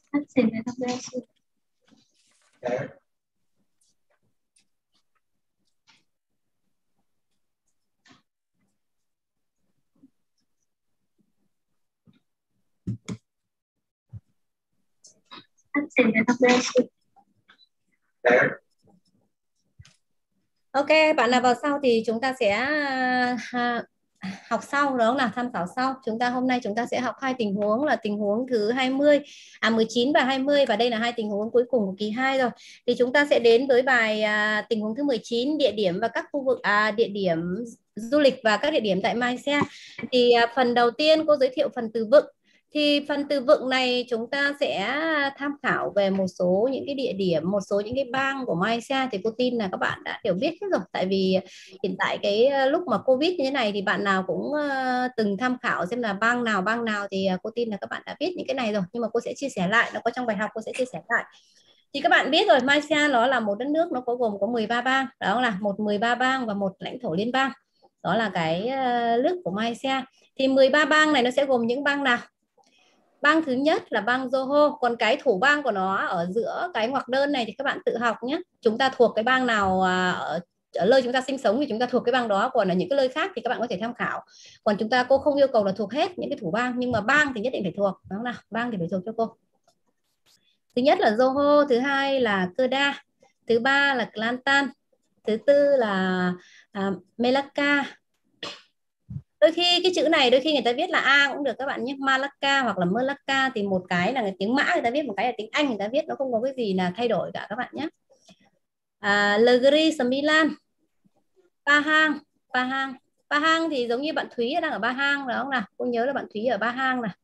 Ok, bạn nào vào sau thì chúng ta sẽ học sau, đó là tham khảo sau. Hôm nay chúng ta sẽ học hai tình huống, là tình huống thứ 19 và 20, và đây là hai tình huống cuối cùng của kỳ 2 rồi. Thì chúng ta sẽ đến với bài tình huống thứ 19, địa điểm và các khu vực địa điểm du lịch và các địa điểm tại Malaysia. Thì phần đầu tiên cô giới thiệu phần từ vựng. Thì phần từ vựng này chúng ta sẽ tham khảo về một số những cái địa điểm, một số những cái bang của Malaysia, thì cô tin là các bạn đã đều biết hết rồi. Tại vì hiện tại cái lúc mà Covid như thế này thì bạn nào cũng từng tham khảo xem là bang nào thì cô tin là các bạn đã biết những cái này rồi. Nhưng mà cô sẽ chia sẻ lại, nó có trong bài học cô sẽ chia sẻ lại. Thì các bạn biết rồi, Malaysia nó là một đất nước, nó có gồm có 13 bang, đó là 13 bang và một lãnh thổ liên bang. Đó là cái nước của Malaysia. Thì 13 bang này nó sẽ gồm những bang nào? Bang thứ nhất là bang Johor, còn cái thủ bang của nó ở giữa cái ngoặc đơn này thì các bạn tự học nhé. Chúng ta thuộc cái bang nào ở nơi chúng ta sinh sống thì chúng ta thuộc cái bang đó, còn ở những cái nơi khác thì các bạn có thể tham khảo. Còn cô không yêu cầu là thuộc hết những cái thủ bang, nhưng mà bang thì nhất định phải thuộc. Đó nào, bang thì phải thuộc cho cô. Thứ nhất là Johor, thứ hai là Kedah, thứ ba là Kelantan, thứ tư là Melaka. Đôi khi cái chữ này đôi khi người ta viết là A cũng được các bạn nhé, Malacca hoặc là Melaka, thì một cái là tiếng Mã người ta viết, một cái là tiếng Anh người ta viết, nó không có cái gì là thay đổi cả các bạn nhé. Negeri Sembilan, Pahang, Pahang, Pahang thì giống như bạn Thúy đang ở Ba Hang phải không nào? Cô nhớ là bạn Thúy ở Ba Hang này.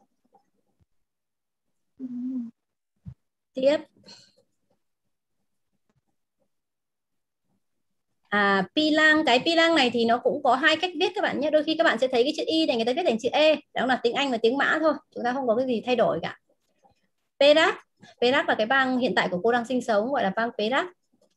Tiếp. Pilang, cái Pilang này thì nó cũng có hai cách viết các bạn nhé. Đôi khi các bạn sẽ thấy cái chữ Y này người ta viết thành chữ E, đó là tiếng Anh và tiếng Mã thôi, chúng ta không có cái gì thay đổi cả. Perak, Perak là cái bang hiện tại của cô đang sinh sống, gọi là bang Perak.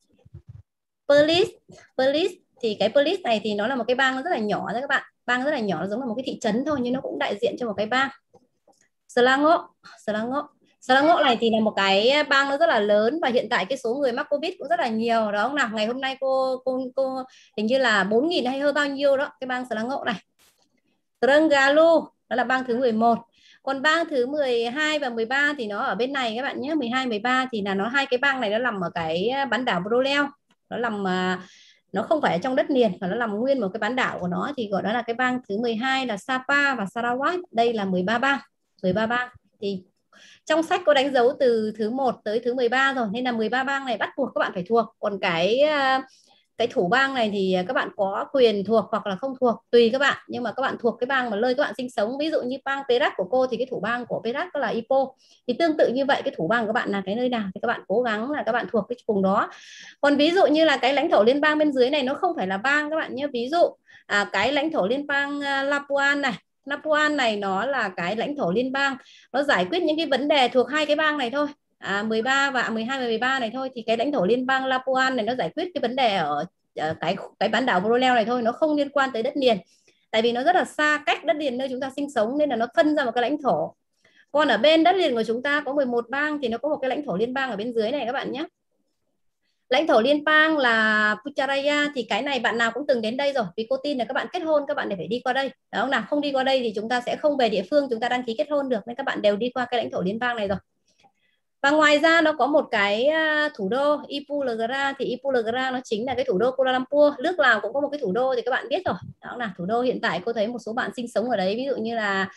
Perlis, Perlis thì cái Perlis này thì nó là một cái bang rất là nhỏ đấy các bạn, bang rất là nhỏ, nó giống là một cái thị trấn thôi, nhưng nó cũng đại diện cho một cái bang. Selangor, Selangor, Selangor này thì là một cái bang nó rất là lớn, và hiện tại cái số người mắc Covid cũng rất là nhiều đó. Không nào, ngày hôm nay cô hình như là 4.000 hay hơn bao nhiêu đó, cái bang Selangor này. Terengganu, đó là bang thứ 11. Còn bang thứ 12 và 13 thì nó ở bên này các bạn nhé. 12, 13 thì là nó hai cái bang này nó nằm ở cái bán đảo Borneo. Nó nằm nó không phải ở trong đất liền mà nó nằm nguyên một cái bán đảo của nó, thì gọi đó là cái bang thứ 12 là Sabah và Sarawak. Đây là 13 bang. 13 bang. Thì trong sách có đánh dấu từ thứ 1 tới thứ 13 rồi, nên là 13 bang này bắt buộc các bạn phải thuộc. Còn cái thủ bang này thì các bạn có quyền thuộc hoặc là không thuộc, tùy các bạn, nhưng mà các bạn thuộc cái bang mà nơi các bạn sinh sống. Ví dụ như bang Perak của cô thì cái thủ bang của Perak là Ipoh, thì tương tự như vậy cái thủ bang của bạn là cái nơi nào thì các bạn cố gắng là các bạn thuộc cái vùng đó. Còn ví dụ như là cái lãnh thổ liên bang bên dưới này nó không phải là bang các bạn nhé. Ví dụ cái lãnh thổ liên bang Labuan này, Labuan này nó là cái lãnh thổ liên bang, nó giải quyết những cái vấn đề thuộc hai cái bang này thôi. 13 và 12 và 13 này thôi, thì cái lãnh thổ liên bang Labuan này nó giải quyết cái vấn đề ở cái bán đảo Borneo này thôi, nó không liên quan tới đất liền, tại vì nó rất là xa cách đất liền nơi chúng ta sinh sống, nên là nó phân ra một cái lãnh thổ. Còn ở bên đất liền của chúng ta có 11 bang thì nó có một cái lãnh thổ liên bang ở bên dưới này các bạn nhé. Lãnh thổ liên bang là Puchaya, thì cái này bạn nào cũng từng đến đây rồi, vì cô tin là các bạn kết hôn các bạn đều phải đi qua đây, đó không nào? Không đi qua đây thì chúng ta sẽ không về địa phương chúng ta đăng ký kết hôn được, nên các bạn đều đi qua cái lãnh thổ liên bang này rồi. Và ngoài ra nó có một cái thủ đô Ipoh Negara, thì Ipoh Negara nó chính là cái thủ đô Kuala Lumpur. Nước Lào cũng có một cái thủ đô thì các bạn biết rồi, đó là thủ đô hiện tại cô thấy một số bạn sinh sống ở đấy, ví dụ như là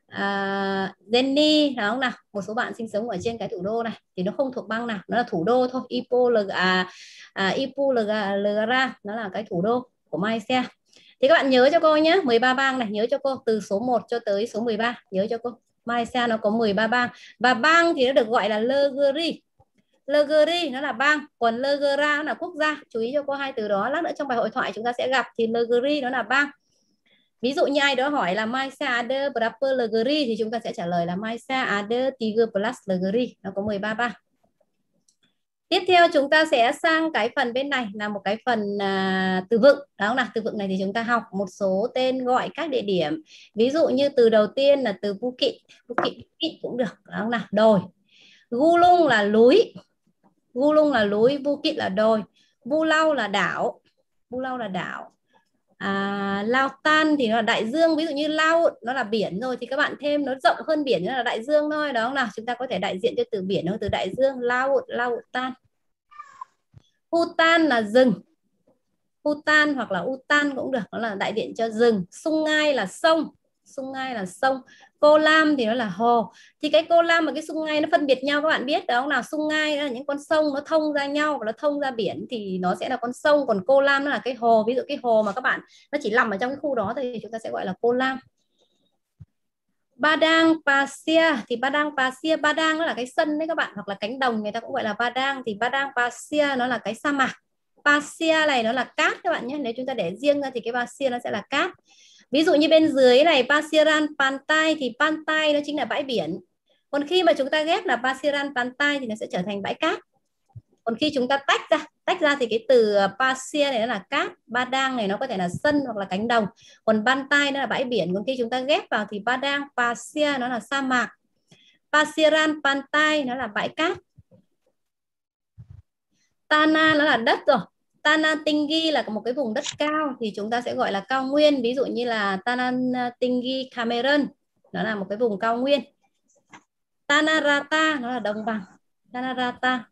Delhi, đó không nào? Một số bạn sinh sống ở trên cái thủ đô này thì nó không thuộc bang nào, nó là thủ đô thôi. Ipoh Negara nó là cái thủ đô của Malaysia. Thì các bạn nhớ cho cô nhé, 13 bang này nhớ cho cô, từ số 1 cho tới số 13 nhớ cho cô. Malaysia nó có 13 bang, và bang thì nó được gọi là negeri. Negeri nó là bang, còn negara nó là quốc gia. Chú ý cho cô hai từ đó, lát nữa trong bài hội thoại chúng ta sẽ gặp. Thì negeri nó là bang. Ví dụ như ai đó hỏi là Malaysia ada berapa negeri thì chúng ta sẽ trả lời là Malaysia ada 13 negeri, nó có 13 bang. Tiếp theo chúng ta sẽ sang cái phần bên này là một cái phần từ vựng. Đó là từ vựng này thì chúng ta học một số tên gọi các địa điểm. Ví dụ như từ đầu tiên là từ Bukit, Bukit cũng được. Đó là đồi. Gulung là núi, Gulung là núi, Bukit là đồi, Pulau là đảo, Pulau là đảo. Lautan thì nó là đại dương, ví dụ như Laut nó là biển rồi thì các bạn thêm nó rộng hơn biển, nó là đại dương thôi, đó là chúng ta có thể đại diện cho từ biển hoặc từ đại dương. Laut, Lautan. Hutan là rừng, Hutan hoặc là Utan cũng được, nó là đại diện cho rừng. Sungai là sông, Sungai là sông. Cô Lam thì nó là hồ. Thì cái Cô Lam và cái Sungai nó phân biệt nhau, các bạn biết đó là Sungai là những con sông nó thông ra nhau và nó thông ra biển thì nó sẽ là con sông, còn Cô Lam nó là cái hồ. Ví dụ cái hồ mà các bạn nó chỉ nằm ở trong cái khu đó thì chúng ta sẽ gọi là Cô Lam. Padang Pasir thì Padang Pasir, Padang nó là cái sân đấy các bạn, hoặc là cánh đồng người ta cũng gọi là Padang, thì Padang Pasir nó là cái sa mạc. Pasir này nó là cát các bạn nhé, nếu chúng ta để riêng ra thì cái Pasir nó sẽ là cát. Ví dụ như bên dưới này Pasiran Pantai thì Pantai nó chính là bãi biển, còn khi mà chúng ta ghép là Pasiran Pantai thì nó sẽ trở thành bãi cát. Còn khi chúng ta tách ra thì cái từ Pasir này nó là cát, Padang này nó có thể là sân hoặc là cánh đồng, còn Pantai nó là bãi biển. Còn khi chúng ta ghép vào thì Padang Pasir nó là sa mạc, Pasiran Pantai nó là bãi cát. Tanah nó là đất rồi. Tanah Tinggi là một cái vùng đất cao thì chúng ta sẽ gọi là cao nguyên. Ví dụ như là Tanah Tinggi Cameron, nó là một cái vùng cao nguyên. Tanah Rata nó là đồng bằng, Tanah Rata.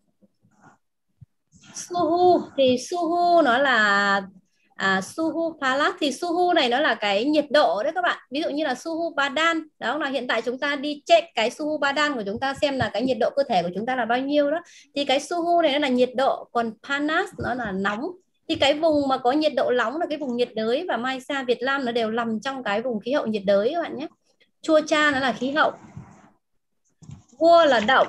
Suhu thì Suhu nó là Suhu Palace, thì Suhu này nó là cái nhiệt độ đấy các bạn. Ví dụ như là Suhu Badan, đó là hiện tại chúng ta đi check cái Suhu Badan của chúng ta xem là cái nhiệt độ cơ thể của chúng ta là bao nhiêu đó. Thì cái Suhu này nó là nhiệt độ, còn Panas nó là nóng. Thì cái vùng mà có nhiệt độ nóng là cái vùng nhiệt đới, và Malaysia, Việt Nam nó đều nằm trong cái vùng khí hậu nhiệt đới các bạn nhé. Chua Cha nó là khí hậu. Vua là động.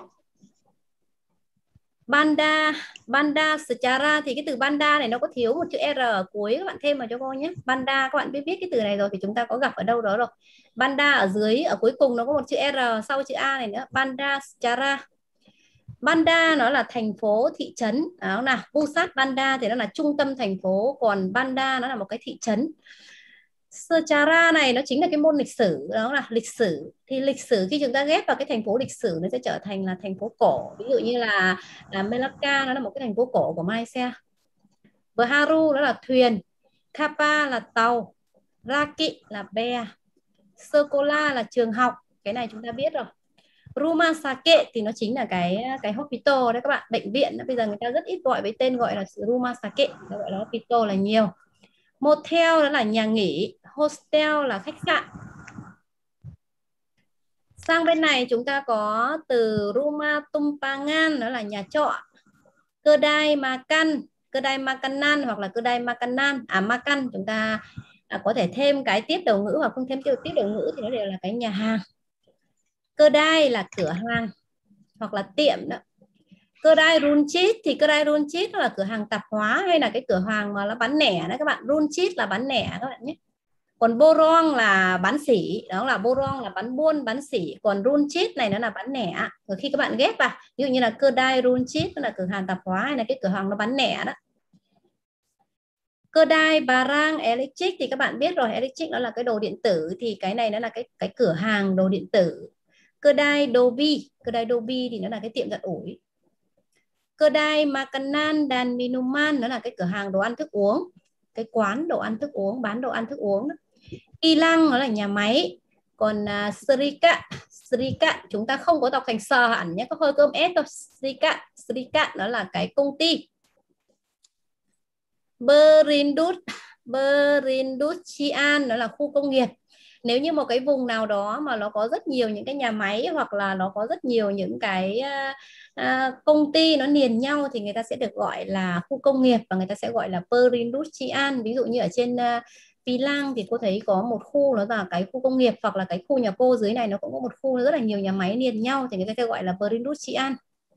Banda, Banda secara thì cái từ Banda này nó có thiếu một chữ R ở cuối, các bạn thêm vào cho cô nhé. Banda các bạn biết viết cái từ này rồi thì chúng ta có gặp ở đâu đó rồi. Banda ở dưới, ở cuối cùng nó có một chữ R sau chữ A này nữa. Banda secara. Banda nó là thành phố, thị trấn. Đó là Pusat Banda thì nó là trung tâm thành phố, còn Banda nó là một cái thị trấn. Secara này nó chính là cái môn lịch sử, đó là lịch sử. Thì lịch sử khi chúng ta ghép vào cái thành phố lịch sử nó sẽ trở thành là thành phố cổ. Ví dụ như là Melaka nó là một cái thành phố cổ của Malaysia. Baharu nó là thuyền, Kappa là tàu, Raki là bè, Sekolah là trường học, cái này chúng ta biết rồi. Rumah Sakit thì nó chính là cái hospital đấy các bạn, bệnh viện. Bây giờ người ta rất ít gọi với tên gọi là Rumah Sakit, gọi là hospital là nhiều. Motel đó là nhà nghỉ, hostel là khách sạn. Sang bên này chúng ta có từ Rumah Tumpangan, đó là nhà trọ. Kedai makan, Kedai makanan hoặc là Kedai makanan. Makan chúng ta có thể thêm cái tiếp đầu ngữ hoặc không thêm tiếp đầu ngữ thì nó đều là cái nhà hàng. Kedai là cửa hàng hoặc là tiệm đó. Kedai Runchit thì Kedai Runchit là cửa hàng tạp hóa hay là cái cửa hàng mà nó bán lẻ đó các bạn. Runchit là bán lẻ các bạn nhé. Còn Borong là bán sỉ, đó là Borong là bán buôn, bán sỉ. Còn Runchit này nó là bán lẻ. Rồi khi các bạn ghép vào, ví dụ như là Kedai Runchit nó là cửa hàng tạp hóa hay là cái cửa hàng nó bán lẻ đó. Kedai Barang Electric thì các bạn biết rồi, electric nó là cái đồ điện tử, thì cái này nó là cái cửa hàng đồ điện tử. Kedai Dobi thì nó là cái tiệm giặt ủi. Kedai Makanan dan Minuman nó là cái cửa hàng đồ ăn thức uống, cái quán đồ ăn thức uống, bán đồ ăn thức uống đó. Kilang nó là nhà máy. Còn Serikat chúng ta không có đọc thành sờ hẳn nhé, có hơi cơm S thôi. Serikat nó là cái công ty. Perindustrian nó là khu công nghiệp. Nếu như một cái vùng nào đó mà nó có rất nhiều những cái nhà máy hoặc là nó có rất nhiều những cái công ty nó liền nhau thì người ta sẽ được gọi là khu công nghiệp và người ta sẽ gọi là perindustrian. Ví dụ như ở trên Pilang thì cô thấy có một khu nó là cái khu công nghiệp, hoặc là cái khu nhà cô dưới này nó cũng có một khu rất là nhiều nhà máy liền nhau thì người ta sẽ gọi là perindustrian.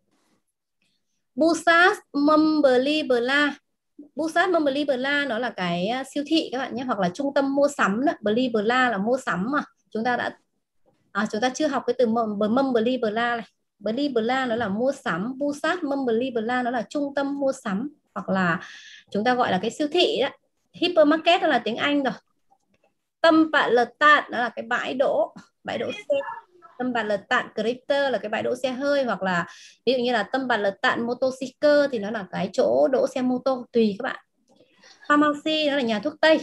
Pusat Membeli Belah. Pusat Membeli Belah nó là cái siêu thị các bạn nhé, hoặc là trung tâm mua sắm đó. Beli Belah là mua sắm mà. Chúng ta chưa học cái từ Membeli Belah này. Beli Belah nó là mua sắm, Pusat Membeli Belah nó là trung tâm mua sắm, hoặc là chúng ta gọi là cái siêu thị đó. Hypermarket đó là tiếng Anh rồi. Tempat letak nó là cái bãi đỗ xe. Tâm bạt lật tạn connector là cái bãi đỗ xe hơi, hoặc là ví dụ như là tâm bạt lật tạn motorcycle thì nó là cái chỗ đỗ xe mô tô, tùy các bạn. Pharmacy nó là nhà thuốc tây.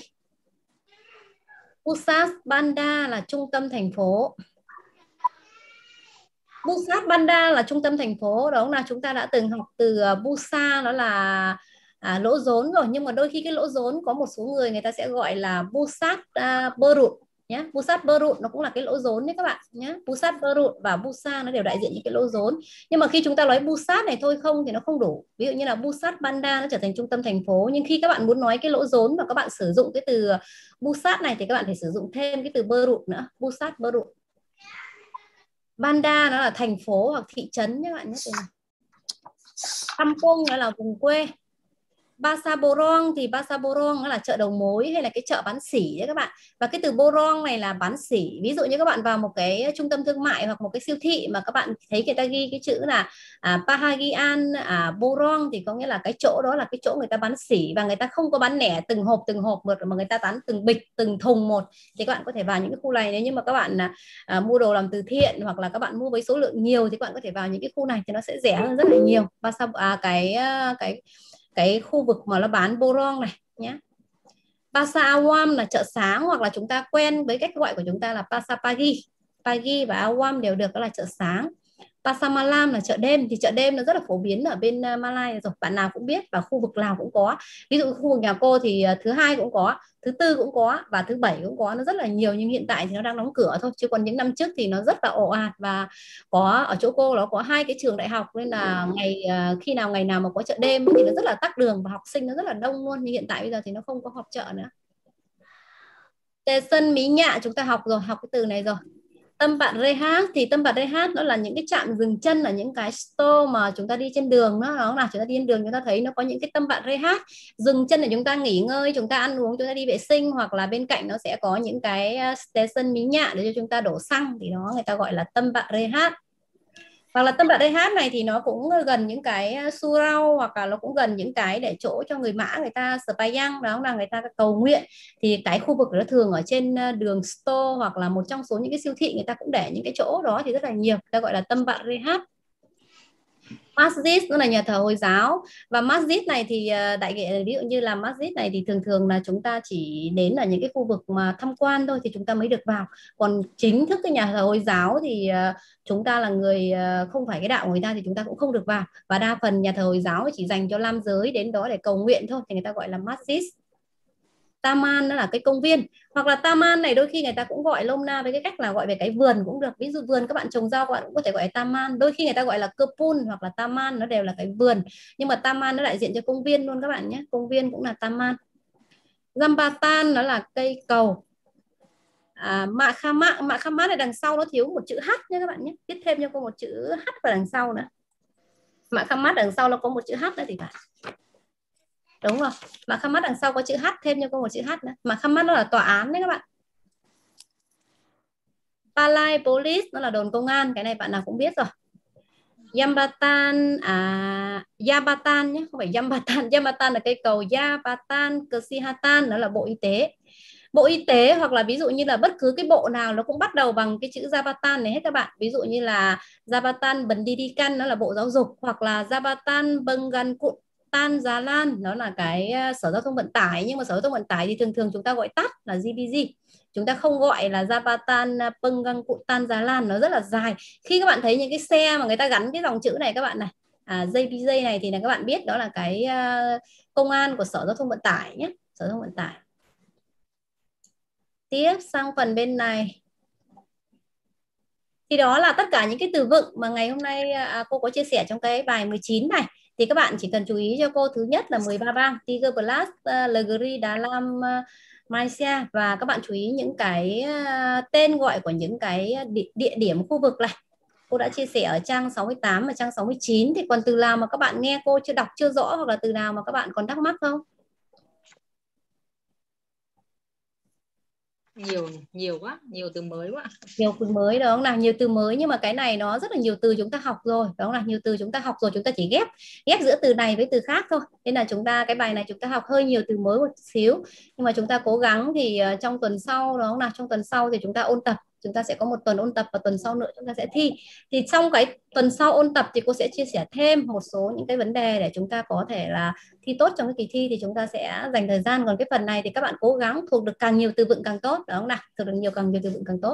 Pusat Banda là trung tâm thành phố. Pusat Banda là trung tâm thành phố, đó là chúng ta đã từng học từ Busa, nó là lỗ rốn rồi, nhưng mà đôi khi cái lỗ rốn có một số người người ta sẽ gọi là Pusat Berut nhé. Pusat Berut nó cũng là cái lỗ rốn đấy các bạn nhé. Pusat Berut và Busa nó đều đại diện những cái lỗ rốn, nhưng mà khi chúng ta nói Pusat này thôi không thì nó không đủ. Ví dụ như là Pusat Banda nó trở thành trung tâm thành phố, nhưng khi các bạn muốn nói cái lỗ rốn và các bạn sử dụng cái từ Pusat này thì các bạn phải sử dụng thêm cái từ Berut nữa, Pusat Berut. Banda nó là thành phố hoặc thị trấn các bạn nhé. Kampung nó là vùng quê. Pasar Borong thì Pasar Borong nó là chợ đầu mối hay là cái chợ bán sỉ đấy các bạn. Và cái từ Borong này là bán sỉ. Ví dụ như các bạn vào một cái trung tâm thương mại hoặc một cái siêu thị mà các bạn thấy người ta ghi cái chữ là Bahagian Borong thì có nghĩa là cái chỗ đó là cái chỗ người ta bán sỉ, và người ta không có bán lẻ từng hộp một mà người ta bán từng bịch từng thùng một. Thì các bạn có thể vào những cái khu này. Nếu như mà các bạn mua đồ làm từ thiện hoặc là các bạn mua với số lượng nhiều thì các bạn có thể vào những cái khu này thì nó sẽ rẻ hơn rất là nhiều. Cái khu vực mà nó bán Borong này nhé. Pasar Awam là chợ sáng, hoặc là chúng ta quen với cách gọi của chúng ta là Pasar Pagi. Pagi và Awam đều được, đó là chợ sáng. Pasar Malam là chợ đêm, thì chợ đêm nó rất là phổ biến ở bên Malai rồi, bạn nào cũng biết và khu vực nào cũng có. Ví dụ khu vực nhà cô thì thứ hai cũng có, thứ tư cũng có và thứ bảy cũng có, nó rất là nhiều, nhưng hiện tại thì nó đang đóng cửa thôi, chứ còn những năm trước thì nó rất là ồ ạt. Và có ở chỗ cô nó có hai cái trường đại học, nên là khi nào ngày nào mà có chợ đêm thì nó rất là tắc đường và học sinh nó rất là đông luôn. Nhưng hiện tại bây giờ thì nó không có họp chợ nữa. Tề Sân Mỹ Nhạ chúng ta học rồi, học cái từ này rồi. Tâm Bạn Rehat thì Tâm Bạn Rehat nó là những cái trạm dừng chân, là những cái store mà chúng ta đi trên đường đó là chúng ta đi trên đường chúng ta thấy nó có những cái Tâm Bạn Rehat dừng chân để chúng ta nghỉ ngơi, chúng ta ăn uống, chúng ta đi vệ sinh, hoặc là bên cạnh nó sẽ có những cái station Mỹ Nhạ để cho chúng ta đổ xăng, thì đó người ta gọi là Tâm Bạn Rehat. Hoặc là Tâm Bạn Rehat này thì nó cũng gần những cái surau, hoặc là nó cũng gần những cái để chỗ cho người Mã người ta spayang, đó là người ta cầu nguyện. Thì cái khu vực nó thường ở trên đường store, hoặc là một trong số những cái siêu thị người ta cũng để những cái chỗ đó thì rất là nhiều, người ta gọi là Tâm Bạn Rehat. Masjid nó là nhà thờ Hồi giáo, và masjid này thì đại nghĩa ví dụ như là masjid này thì thường thường là chúng ta chỉ đến ở những cái khu vực mà tham quan thôi thì chúng ta mới được vào. Còn chính thức cái nhà thờ Hồi giáo thì chúng ta là người không phải cái đạo của người ta thì chúng ta cũng không được vào, và đa phần nhà thờ Hồi giáo chỉ dành cho nam giới đến đó để cầu nguyện thôi, thì người ta gọi là masjid. Taman nó là cái công viên, hoặc là Taman này đôi khi người ta cũng gọi nôm na với cái cách là gọi về cái vườn cũng được. Ví dụ vườn các bạn trồng rau các bạn cũng có thể gọi là Taman, đôi khi người ta gọi là Kebun hoặc là Taman, nó đều là cái vườn, nhưng mà Taman nó đại diện cho công viên luôn các bạn nhé, công viên cũng là Taman. Jambatan nó là cây cầu. Mạ Khamat này đằng sau nó thiếu một chữ H nhé các bạn nhé, viết thêm cho cô một chữ H vào đằng sau nữa. Mạ Khamat đằng sau nó có một chữ H nữa thì phải. Đúng rồi, Mạc Khamat đằng sau có chữ H, thêm cho cô một chữ H nữa. Mạc Khamat nó là tòa án đấy các bạn. Palai Police nó là đồn công an, cái này bạn nào cũng biết rồi. Jambatan Jabatan nhé, không phải Jambatan. Jambatan là cây cầu. Jabatan Kesehatan nó là bộ y tế. Bộ y tế, hoặc là ví dụ như là bất cứ cái bộ nào nó cũng bắt đầu bằng cái chữ Jabatan này hết các bạn. Ví dụ như là Jabatan Pendidikan nó là bộ giáo dục, hoặc là Jabatan Pengangkutan Jalan nó là cái sở giao thông vận tải, nhưng mà sở giao thông vận tải thì thường thường chúng ta gọi tắt là JPG, chúng ta không gọi là Jabatan Pengangkutan Jalan, nó rất là dài. Khi các bạn thấy những cái xe mà người ta gắn cái dòng chữ này các bạn này, JPJ này, thì là các bạn biết đó là cái công an của sở giao thông vận tải nhé, sở giao thông vận tải. Tiếp sang phần bên này thì đó là tất cả những cái từ vựng mà ngày hôm nay cô có chia sẻ trong cái bài 19 này. Thì các bạn chỉ cần chú ý cho cô, thứ nhất là 13 bang Tiger Plus, Legri, Đà Lam, Malaysia, và các bạn chú ý những cái tên gọi của những cái địa điểm khu vực này. Cô đã chia sẻ ở trang 68 và trang 69. Thì còn từ nào mà các bạn nghe cô chưa đọc chưa rõ, hoặc là từ nào mà các bạn còn thắc mắc không? Nhiều quá, nhiều từ mới quá. Nhiều từ mới đó là nhiều từ mới, nhưng mà cái này nó rất là nhiều từ chúng ta học rồi, đó là nhiều từ chúng ta học rồi, chúng ta chỉ ghép giữa từ này với từ khác thôi. Nên là chúng ta cái bài này chúng ta học hơi nhiều từ mới một xíu, nhưng mà chúng ta cố gắng thì trong tuần sau đó là trong tuần sau thì chúng ta ôn tập Chúng ta sẽ có một tuần ôn tập và tuần sau nữa chúng ta sẽ thi. Thì trong cái tuần sau ôn tập thì cô sẽ chia sẻ thêm một số những cái vấn đề để chúng ta có thể là thi tốt trong cái kỳ thi, thì chúng ta sẽ dành thời gian. Còn cái phần này thì các bạn cố gắng thuộc được càng nhiều từ vựng càng tốt, đúng không nào? Thuộc được càng nhiều từ vựng càng tốt.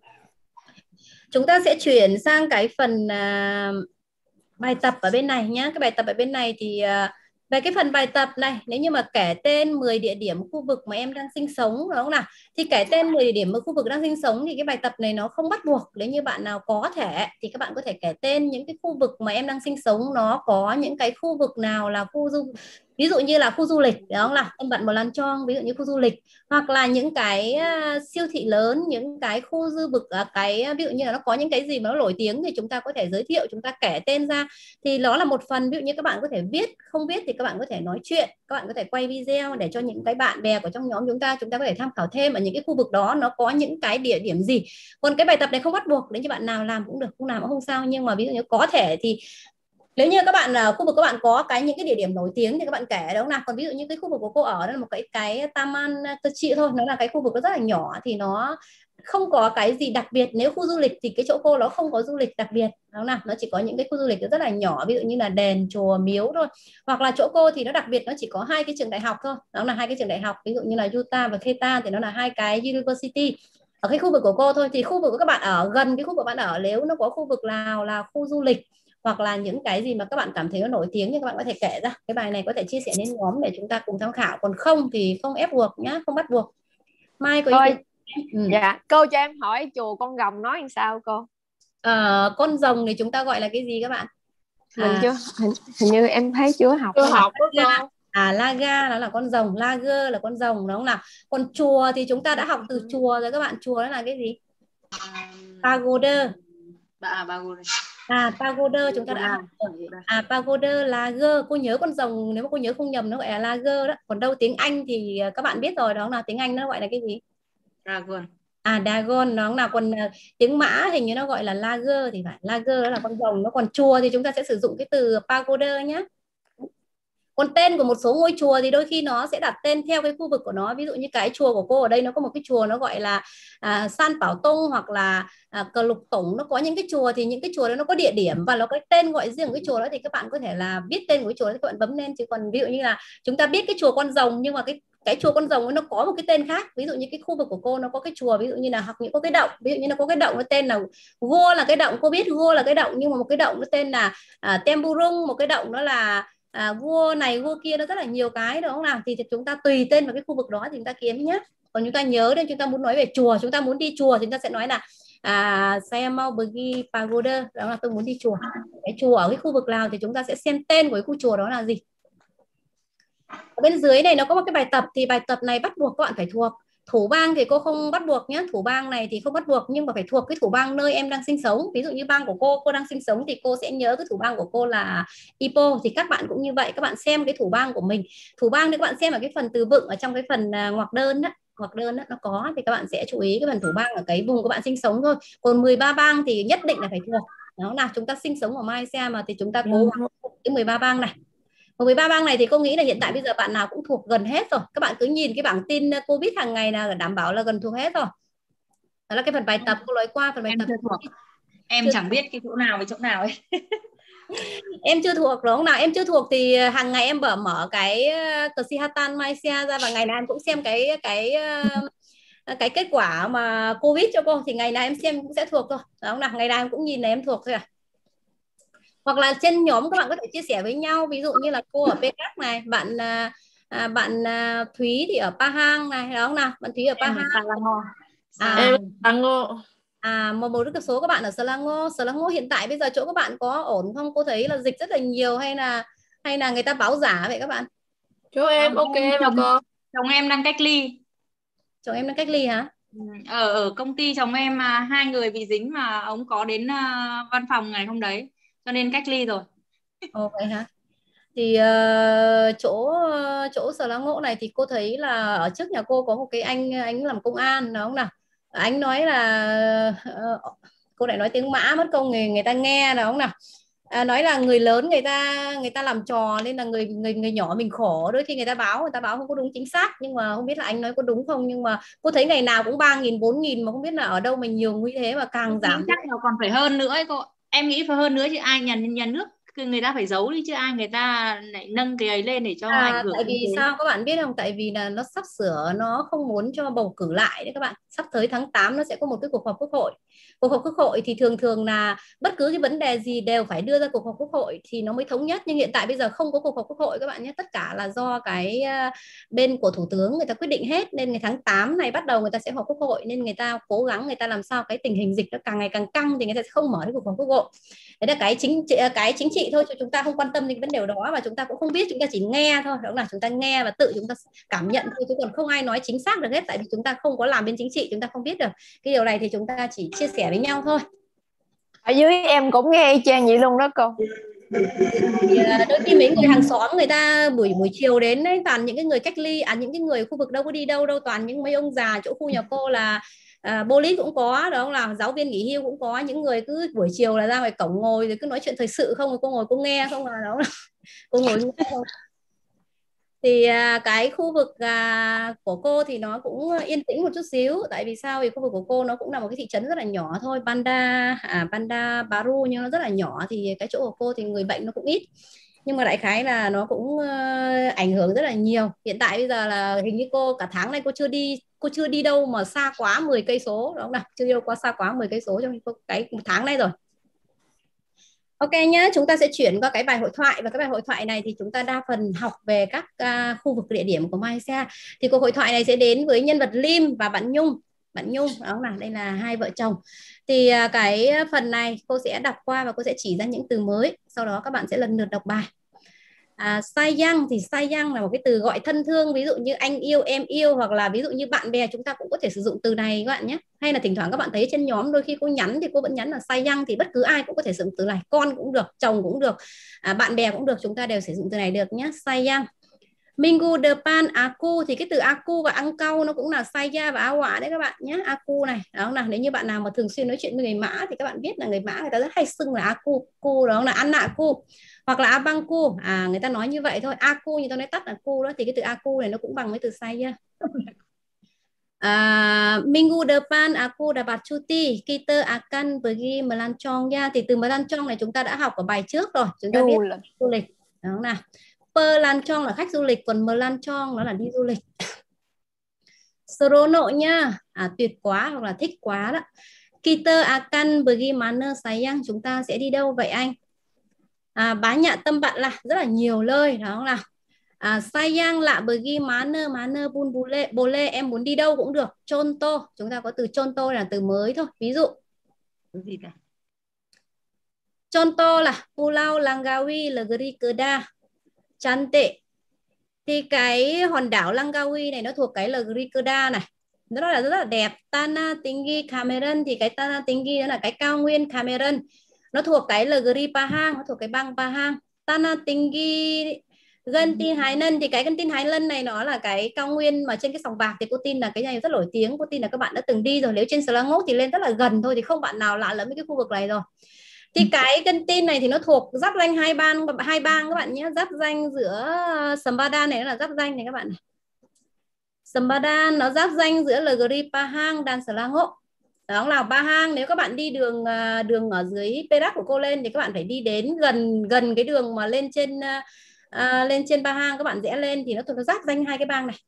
Chúng ta sẽ chuyển sang cái phần bài tập ở bên này nhé. Cái bài tập ở bên này thì về cái phần bài tập này, nếu như mà kể tên 10 địa điểm khu vực mà em đang sinh sống, đúng không nào? Thì kể tên 10 địa điểm ở khu vực đang sinh sống thì cái bài tập này nó không bắt buộc. Nếu như bạn nào có thể thì các bạn có thể kể tên những cái khu vực mà em đang sinh sống, nó có những cái khu vực nào là khu du, ví dụ như là khu du lịch, đúng không nào? Em bạn một lần cho ví dụ như khu du lịch, hoặc là những cái siêu thị lớn, những cái khu du vực, cái ví dụ như là nó có những cái gì mà nó nổi tiếng thì chúng ta có thể giới thiệu, chúng ta kể tên ra. Thì đó là một phần. Ví dụ như các bạn có thể viết, không viết thì các bạn có thể nói chuyện, các bạn có thể quay video để cho những cái bạn bè của trong nhóm chúng ta có thể tham khảo thêm ở những cái khu vực đó nó có những cái địa điểm gì. Còn cái bài tập này không bắt buộc, nếu như bạn nào làm cũng được, không làm cũng không sao, nhưng mà ví dụ như có thể thì nếu như các bạn ở khu vực các bạn có những cái địa điểm nổi tiếng thì các bạn kể, đúng không nào? Còn ví dụ như cái khu vực của cô ở đó là một cái Taman Chi thôi, nó là cái khu vực nó rất là nhỏ thì nó không có cái gì đặc biệt. Nếu khu du lịch thì cái chỗ cô nó không có du lịch đặc biệt, đúng không nào? Nó chỉ có những cái khu du lịch rất là nhỏ, ví dụ như là đền chùa miếu thôi. Hoặc là chỗ cô thì nó đặc biệt, nó chỉ có 2 cái trường đại học thôi, đó là 2 cái trường đại học, ví dụ như là Utah và Keta thì nó là 2 cái university ở cái khu vực của cô thôi. Thì khu vực của các bạn ở gần cái khu vực bạn ở, nếu nó có khu vực nào là khu du lịch hoặc là những cái gì mà các bạn cảm thấy nó nổi tiếng thì các bạn có thể kể ra. Cái bài này có thể chia sẻ lên nhóm để chúng ta cùng tham khảo, còn không thì không ép buộc nhá, không bắt buộc. Mai có ý kiến? Dạ, cô cho em hỏi chùa Con Rồng nói làm sao cô? Con rồng thì chúng ta gọi là cái gì các bạn? Mình chưa hình như em thấy chưa học đó cô. Laga đó là con rồng, lager là con rồng, đúng không nào? Còn chùa thì chúng ta đã học từ chùa rồi các bạn. Chùa đó là cái gì? Pagoda. Pagoda chúng ta đã học rồi. Pagoda, lager. Cô nhớ con rồng, nếu mà cô nhớ không nhầm nó gọi là lager đó. Còn đâu tiếng Anh thì các bạn biết rồi, đó là tiếng Anh nó gọi là cái gì? Dragon. Dragon nó là. Còn tiếng Mã hình như nó gọi là lager thì phải. Lager đó là con rồng. Nó còn chùa thì chúng ta sẽ sử dụng cái từ pagoda nhé. Còn tên của một số ngôi chùa thì đôi khi nó sẽ đặt tên theo cái khu vực của nó. Ví dụ như cái chùa của cô ở đây nó có một cái chùa nó gọi là San Bảo Tông hoặc là Cờ Lục Tổng. Nó có những cái chùa thì những cái chùa đó nó có địa điểm và nó có tên gọi riêng của cái chùa đó, thì các bạn có thể là viết tên của cái chùa đó, các bạn bấm lên. Chứ còn ví dụ như là chúng ta biết cái chùa Con Rồng nhưng mà cái chùa Con Rồng nó có một cái tên khác. Ví dụ như cái khu vực của cô nó có cái chùa, ví dụ như là hoặc những có cái động, ví dụ như nó có cái động nó tên là Gua là cái động, cô biết Gua là cái động, nhưng mà một cái động nó tên là Temburung, một cái động nó là vua này vua kia, nó rất là nhiều cái, đúng không nào? Thì chúng ta tùy tên vào cái khu vực đó thì chúng ta kiếm nhé. Còn chúng ta nhớ đến, chúng ta muốn nói về chùa, chúng ta muốn đi chùa thì chúng ta sẽ nói là saya mau pergi pagoda, đó là tôi muốn đi chùa. Cái chùa ở cái khu vực nào thì chúng ta sẽ xem tên của cái khu chùa đó là gì. Ở bên dưới này nó có một cái bài tập, thì bài tập này bắt buộc các bạn phải thuộc. Thủ bang thì cô không bắt buộc nhé, thủ bang này thì không bắt buộc, nhưng mà phải thuộc cái thủ bang nơi em đang sinh sống. Ví dụ như bang của cô đang sinh sống thì cô sẽ nhớ cái thủ bang của cô là Ipoh, thì các bạn cũng như vậy, các bạn xem cái thủ bang của mình. Thủ bang thì các bạn xem ở cái phần từ vựng ở trong cái phần ngoặc đơn đó, nó có, thì các bạn sẽ chú ý cái phần thủ bang ở cái vùng của bạn sinh sống thôi. Còn 13 bang thì nhất định là phải thuộc. Đó là chúng ta sinh sống ở Malaysia mà, thì chúng ta cố gắng cái 13 bang này. 13 bang này thì cô nghĩ là hiện tại bây giờ bạn nào cũng thuộc gần hết rồi. Các bạn cứ nhìn cái bảng tin Covid hàng ngày là đảm bảo là gần thuộc hết rồi. Đó là cái phần bài tập cô nói qua. Phần bài tập em chẳng biết cái chỗ nào với chỗ nào ấy. Em chưa thuộc, đúng không nào? Em chưa thuộc thì hàng ngày em mở cái Kesihatan Malaysia ra và ngày nào em cũng xem cái kết quả mà Covid cho cô, thì ngày nào em xem cũng sẽ thuộc thôi, đúng không nào? Ngày nào em cũng nhìn là em thuộc thôi à. Hoặc là trên nhóm các bạn có thể chia sẻ với nhau, ví dụ như là cô ở Perak này, bạn Thúy thì ở Pahang này, đúng không nào? Bạn Thúy ở Pahang. Em Selangor. Một cái số các bạn ở Selangor hiện tại bây giờ chỗ các bạn có ổn không? Cô thấy là dịch rất là nhiều hay là người ta báo giả vậy các bạn? Chỗ em ok mà cô. Chồng em đang cách ly. Chồng em đang cách ly hả? Ở công ty chồng em 2 người bị dính mà ông có đến văn phòng ngày hôm đấy, cho nên cách ly rồi. Ồ vậy hả? Thì chỗ Selangor này thì cô thấy là ở trước nhà cô có một cái anh làm công an, đúng không nào? Anh nói là cô lại nói tiếng Mã mất công người ta nghe, đúng không nào? nói là người lớn người ta làm trò nên là người người người nhỏ mình khổ. Đôi khi người ta báo không có đúng chính xác, nhưng mà không biết là anh nói có đúng không, nhưng mà cô thấy ngày nào cũng 3.000 4.000 mà không biết là ở đâu mình nhiều như thế mà càng Nghĩ giảm. chắc là còn phải hơn nữa ấy cô. Em nghĩ phải hơn nữa chứ, ai nhà nước người ta phải giấu đi chứ, ai người ta lại nâng cái ấy lên để cho ảnh hưởng Tại kinh vì tế. sao các bạn biết không? Tại vì là nó sắp sửa, nó không muốn cho bầu cử lại đấy các bạn. Sắp tới tháng 8 nó sẽ có một cái cuộc họp quốc hội. Cuộc họp quốc hội thì thường thường là bất cứ cái vấn đề gì đều phải đưa ra cuộc họp quốc hội thì nó mới thống nhất. Nhưng hiện tại bây giờ không có cuộc họp quốc hội các bạn nhé. Tất cả là do cái bên của thủ tướng người ta quyết định hết. Nên ngày tháng 8 này bắt đầu người ta sẽ họp quốc hội. Nên người ta cố gắng người ta làm sao cái tình hình dịch nó càng ngày càng căng thì người ta sẽ không mở cái cuộc họp quốc hội. Đấy là cái chính trị thôi, chứ chúng ta không quan tâm đến vấn đề đó, và chúng ta cũng không biết, chúng ta chỉ nghe thôi. Đó là chúng ta nghe và tự chúng ta cảm nhận thôi, chứ còn không ai nói chính xác được hết, tại vì chúng ta không có làm bên chính trị, chúng ta không biết được cái điều này, thì chúng ta chỉ chia sẻ với nhau thôi. Ở dưới em cũng nghe y chang vậy luôn đó cô. Thì đôi khi mấy người hàng xóm người ta buổi chiều đến đấy, toàn những cái người cách ly, những cái người khu vực đâu có đi đâu đâu, toàn những mấy ông già. Chỗ khu nhà cô là Bolit cũng có đó, là giáo viên nghỉ hưu cũng có, những người cứ buổi chiều là ra ngoài cổng ngồi rồi cứ nói chuyện thời sự không, rồi cô ngồi cô nghe không, là đó là cô ngồi nghe không. Thì cái khu vực của cô thì nó cũng yên tĩnh một chút xíu. Tại vì sao? Vì khu vực của cô nó cũng là một cái thị trấn rất là nhỏ thôi, Banda Baru, nhưng nó rất là nhỏ, thì cái chỗ của cô thì người bệnh nó cũng ít, nhưng mà đại khái là nó cũng ảnh hưởng rất là nhiều. Hiện tại bây giờ là hình như cô cả tháng nay cô chưa đi đâu mà xa quá 10 cây số, đúng không nào? Chưa đi đâu quá xa quá 10 cây số trong cái một tháng nay rồi. Ok nhé, chúng ta sẽ chuyển qua cái bài hội thoại, và cái bài hội thoại này thì chúng ta đa phần học về các khu vực địa điểm của Malaysia. Thì cuộc hội thoại này sẽ đến với nhân vật Lim và bạn Nhung. Bạn Nhung, đó là đây là hai vợ chồng. Thì cái phần này cô sẽ đọc qua và cô sẽ chỉ ra những từ mới, sau đó các bạn sẽ lần lượt đọc bài. Sayang thì sayang là một cái từ gọi thân thương, ví dụ như anh yêu, em yêu, hoặc là ví dụ như bạn bè chúng ta cũng có thể sử dụng từ này các bạn nhé. Hay là thỉnh thoảng các bạn thấy trên nhóm đôi khi cô nhắn thì cô vẫn nhắn là sayang, thì bất cứ ai cũng có thể sử dụng từ này, con cũng được, chồng cũng được, bạn bè cũng được, chúng ta đều sử dụng từ này được nhé. Sayang. Minggu depan aku thì cái từ aku và angkau nó cũng là saya và awak đấy các bạn nhé. Aku này, đó là nếu như bạn nào mà thường xuyên nói chuyện với người Mã thì các bạn biết là người Mã người ta rất hay xưng là aku, đó là anakku hoặc là abangku, người ta nói như vậy thôi. Aku như tôi nói tắt là cu đó, thì cái từ aku này nó cũng bằng với từ saya. Minggu depan aku dapat cuti, kita akan pergi melancong ya. Thì từ melancong này chúng ta đã học ở bài trước rồi, chúng ta biết du lịch, đúng nào. Pelancong là khách du lịch, còn melancong nó là đi du lịch. Seronok nha, tuyệt quá hoặc là thích quá đó. Kita akan pergi mana sayang, chúng ta sẽ đi đâu vậy anh? Bá nhạ tâm bạn là rất là nhiều nơi, đó không nào. Sayang lạ pergi mana mana pun boleh, em muốn đi đâu cũng được. Contoh, chúng ta có từ contoh là từ mới thôi. Ví dụ gì cả? Contoh là Pulau Langkawi, Negeri Kedah, cantik. Thì cái hòn đảo Langkawi này nó thuộc cái Negeri Kedah này, nó là rất là đẹp. Tanah Tinggi Cameron thì cái Tanah Tinggi đó là cái cao nguyên Cameron, nó thuộc cái Negeri Pahang, nó thuộc cái bang Pahang. Tanah Tinggi Genting Highland thì cái Genting Highland này nó là cái cao nguyên mà trên cái sòng bạc, thì cô tin là cái này rất nổi tiếng, cô tin là các bạn đã từng đi rồi. Nếu trên Selangor thì lên rất là gần thôi, thì không bạn nào lạ lẫm với cái khu vực này rồi. Thì cái Genting này thì nó thuộc giáp danh hai bang các bạn nhé, giáp danh giữa Sempadan này, nó là giáp danh này các bạn này. Sempadan nó giáp danh giữa Negeri Pahang dan Selangor. Đó là Pahang, nếu các bạn đi đường ở dưới Perak của cô lên thì các bạn phải đi đến gần cái đường mà lên trên Pahang, các bạn rẽ lên thì nó giáp danh hai cái bang này.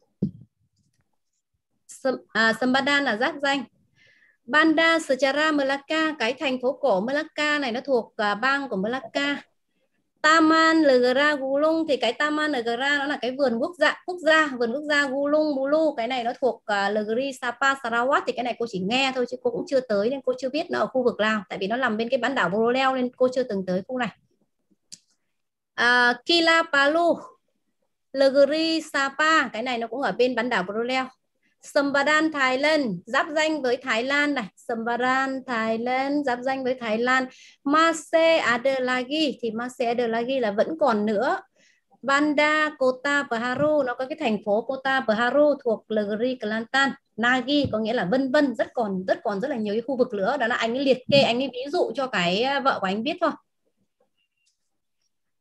Sempadan là giáp danh. Bandar Sejarah Melaka, cái thành phố cổ Melaka này nó thuộc bang của Melaka. Taman Negara Gulung thì cái Taman Negara nó là cái vườn quốc gia Gulung Mulu, cái này nó thuộc Negeri Sapa Sarawak, thì cái này cô chỉ nghe thôi chứ cô cũng chưa tới nên cô chưa biết nó ở khu vực nào, tại vì nó nằm bên cái bán đảo Borneo nên cô chưa từng tới khu này. Kinabalu, Negeri Sapa, cái này nó cũng ở bên bán đảo Borneo. Sempadan Thái Lan, giáp danh với Thái Lan này. Sempadan Thái Lan giáp danh với Thái Lan. Masih ada lagi thì masih ada lagi là vẫn còn nữa. Bandar Kota Baharu, nó có cái thành phố Kota Baharu thuộc Negeri Kelantan. Nagi có nghĩa là vân vân, rất là nhiều cái khu vực nữa. Đó là anh ấy liệt kê, anh ấy ví dụ cho cái vợ của anh biết thôi.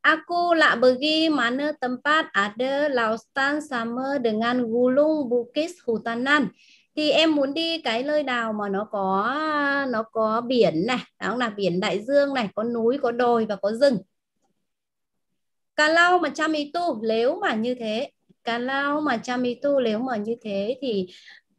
Aku lak pergi mana tempat ada lautan sama dengan gulung bukit hutanan. Thì em muốn đi cái nơi nào mà nó có biển này, đó là biển đại dương này, có núi, có đồi và có rừng. Kalau macam itu, nếu mà như thế. Kalau macam itu, nếu mà như thế thì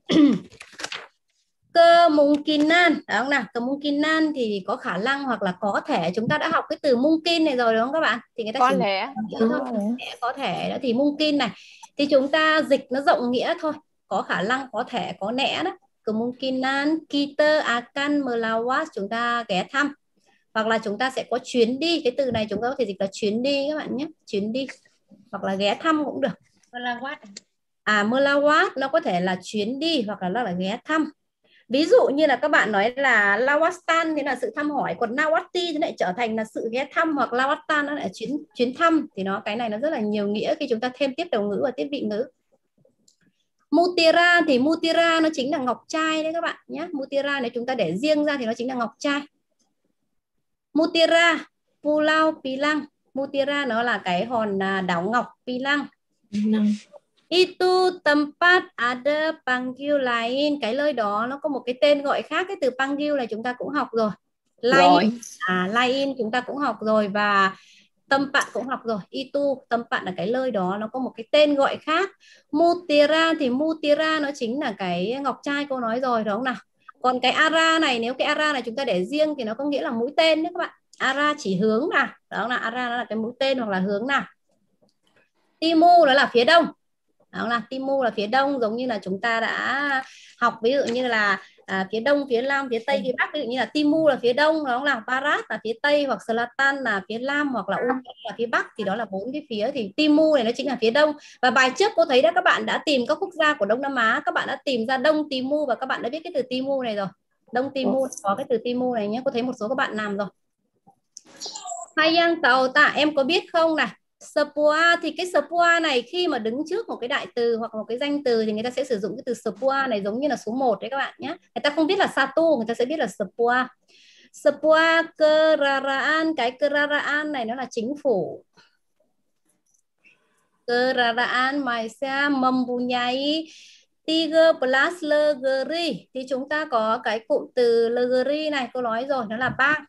kemungkinan, đó không nào? Kemungkinan thì có khả năng hoặc là có thể. Chúng ta đã học cái từ mungkin này rồi đúng không các bạn? Thì người ta Có chỉ lẽ. nghĩa thôi. Có thể đó thì mungkin này. Thì chúng ta dịch nó rộng nghĩa thôi. Có khả năng, có thể, có lẽ đó. Kemungkinan kita akan melawat, chúng ta ghé thăm. Hoặc là chúng ta sẽ có chuyến đi. Cái từ này chúng ta có thể dịch là chuyến đi các bạn nhé. Chuyến đi. Hoặc là ghé thăm cũng được. Melawat. Melawat nó có thể là chuyến đi hoặc là nó là ghé thăm. Ví dụ như là các bạn nói là lawatan thì là sự thăm hỏi, còn nawati thì lại trở thành là sự ghé thăm, hoặc lawatan nó là chuyến thăm. Thì cái này nó rất là nhiều nghĩa khi chúng ta thêm tiếp đầu ngữ và tiếp vị ngữ. Mutiara thì mutiara nó chính là ngọc trai đấy các bạn nhé. Mutiara nếu chúng ta để riêng ra thì nó chính là ngọc trai. Mutiara, Pulau Pilang. Mutiara nó là cái hòn đảo ngọc Pilang. Itu tempat ada panggil lain. Cái nơi đó nó có một cái tên gọi khác. Cái từ panggil này chúng ta cũng học rồi. Lain, lain chúng ta cũng học rồi. Và tempat cũng học rồi. Itu tempat là cái nơi đó nó có một cái tên gọi khác. Mutiara thì mutiara nó chính là cái ngọc trai cô nói rồi đúng không nào? Còn cái ara này, nếu cái ara này chúng ta để riêng thì nó có nghĩa là mũi tên đấy các bạn. Ara chỉ hướng nào. Đó là ara nó là cái mũi tên hoặc là hướng nào. Timu đó là phía đông. Đó là Timu là phía đông, giống như là chúng ta đã học, ví dụ như là phía đông, phía nam, phía tây, phía bắc. Ví dụ như là Timu là phía đông, đó là Barat là phía tây, hoặc Selatan là phía nam, hoặc là Utara là phía bắc. Thì đó là 4 cái phía. Thì Timu này nó chính là phía đông. Và bài trước cô thấy các bạn đã tìm các quốc gia của Đông Nam Á, các bạn đã tìm ra Đông Timu và các bạn đã biết cái từ Timu này rồi. Đông Timu có cái từ Timu này nhé. Cô thấy một số các bạn làm rồi. Hayang tàu ta, em có biết không này? Sapua thì cái Sapua này khi mà đứng trước một cái đại từ hoặc một cái danh từ thì người ta sẽ sử dụng cái từ Sapua này giống như là số 1 đấy các bạn nhé. Người ta không biết là Satu, người ta sẽ biết là Sapua. Sapua Keraraan, cái Keraraan này nó là chính phủ. Keraraan Malaysia mempunyai 13 negeri. Thì chúng ta có cái cụm từ negeri này, cô nói rồi, nó là bang.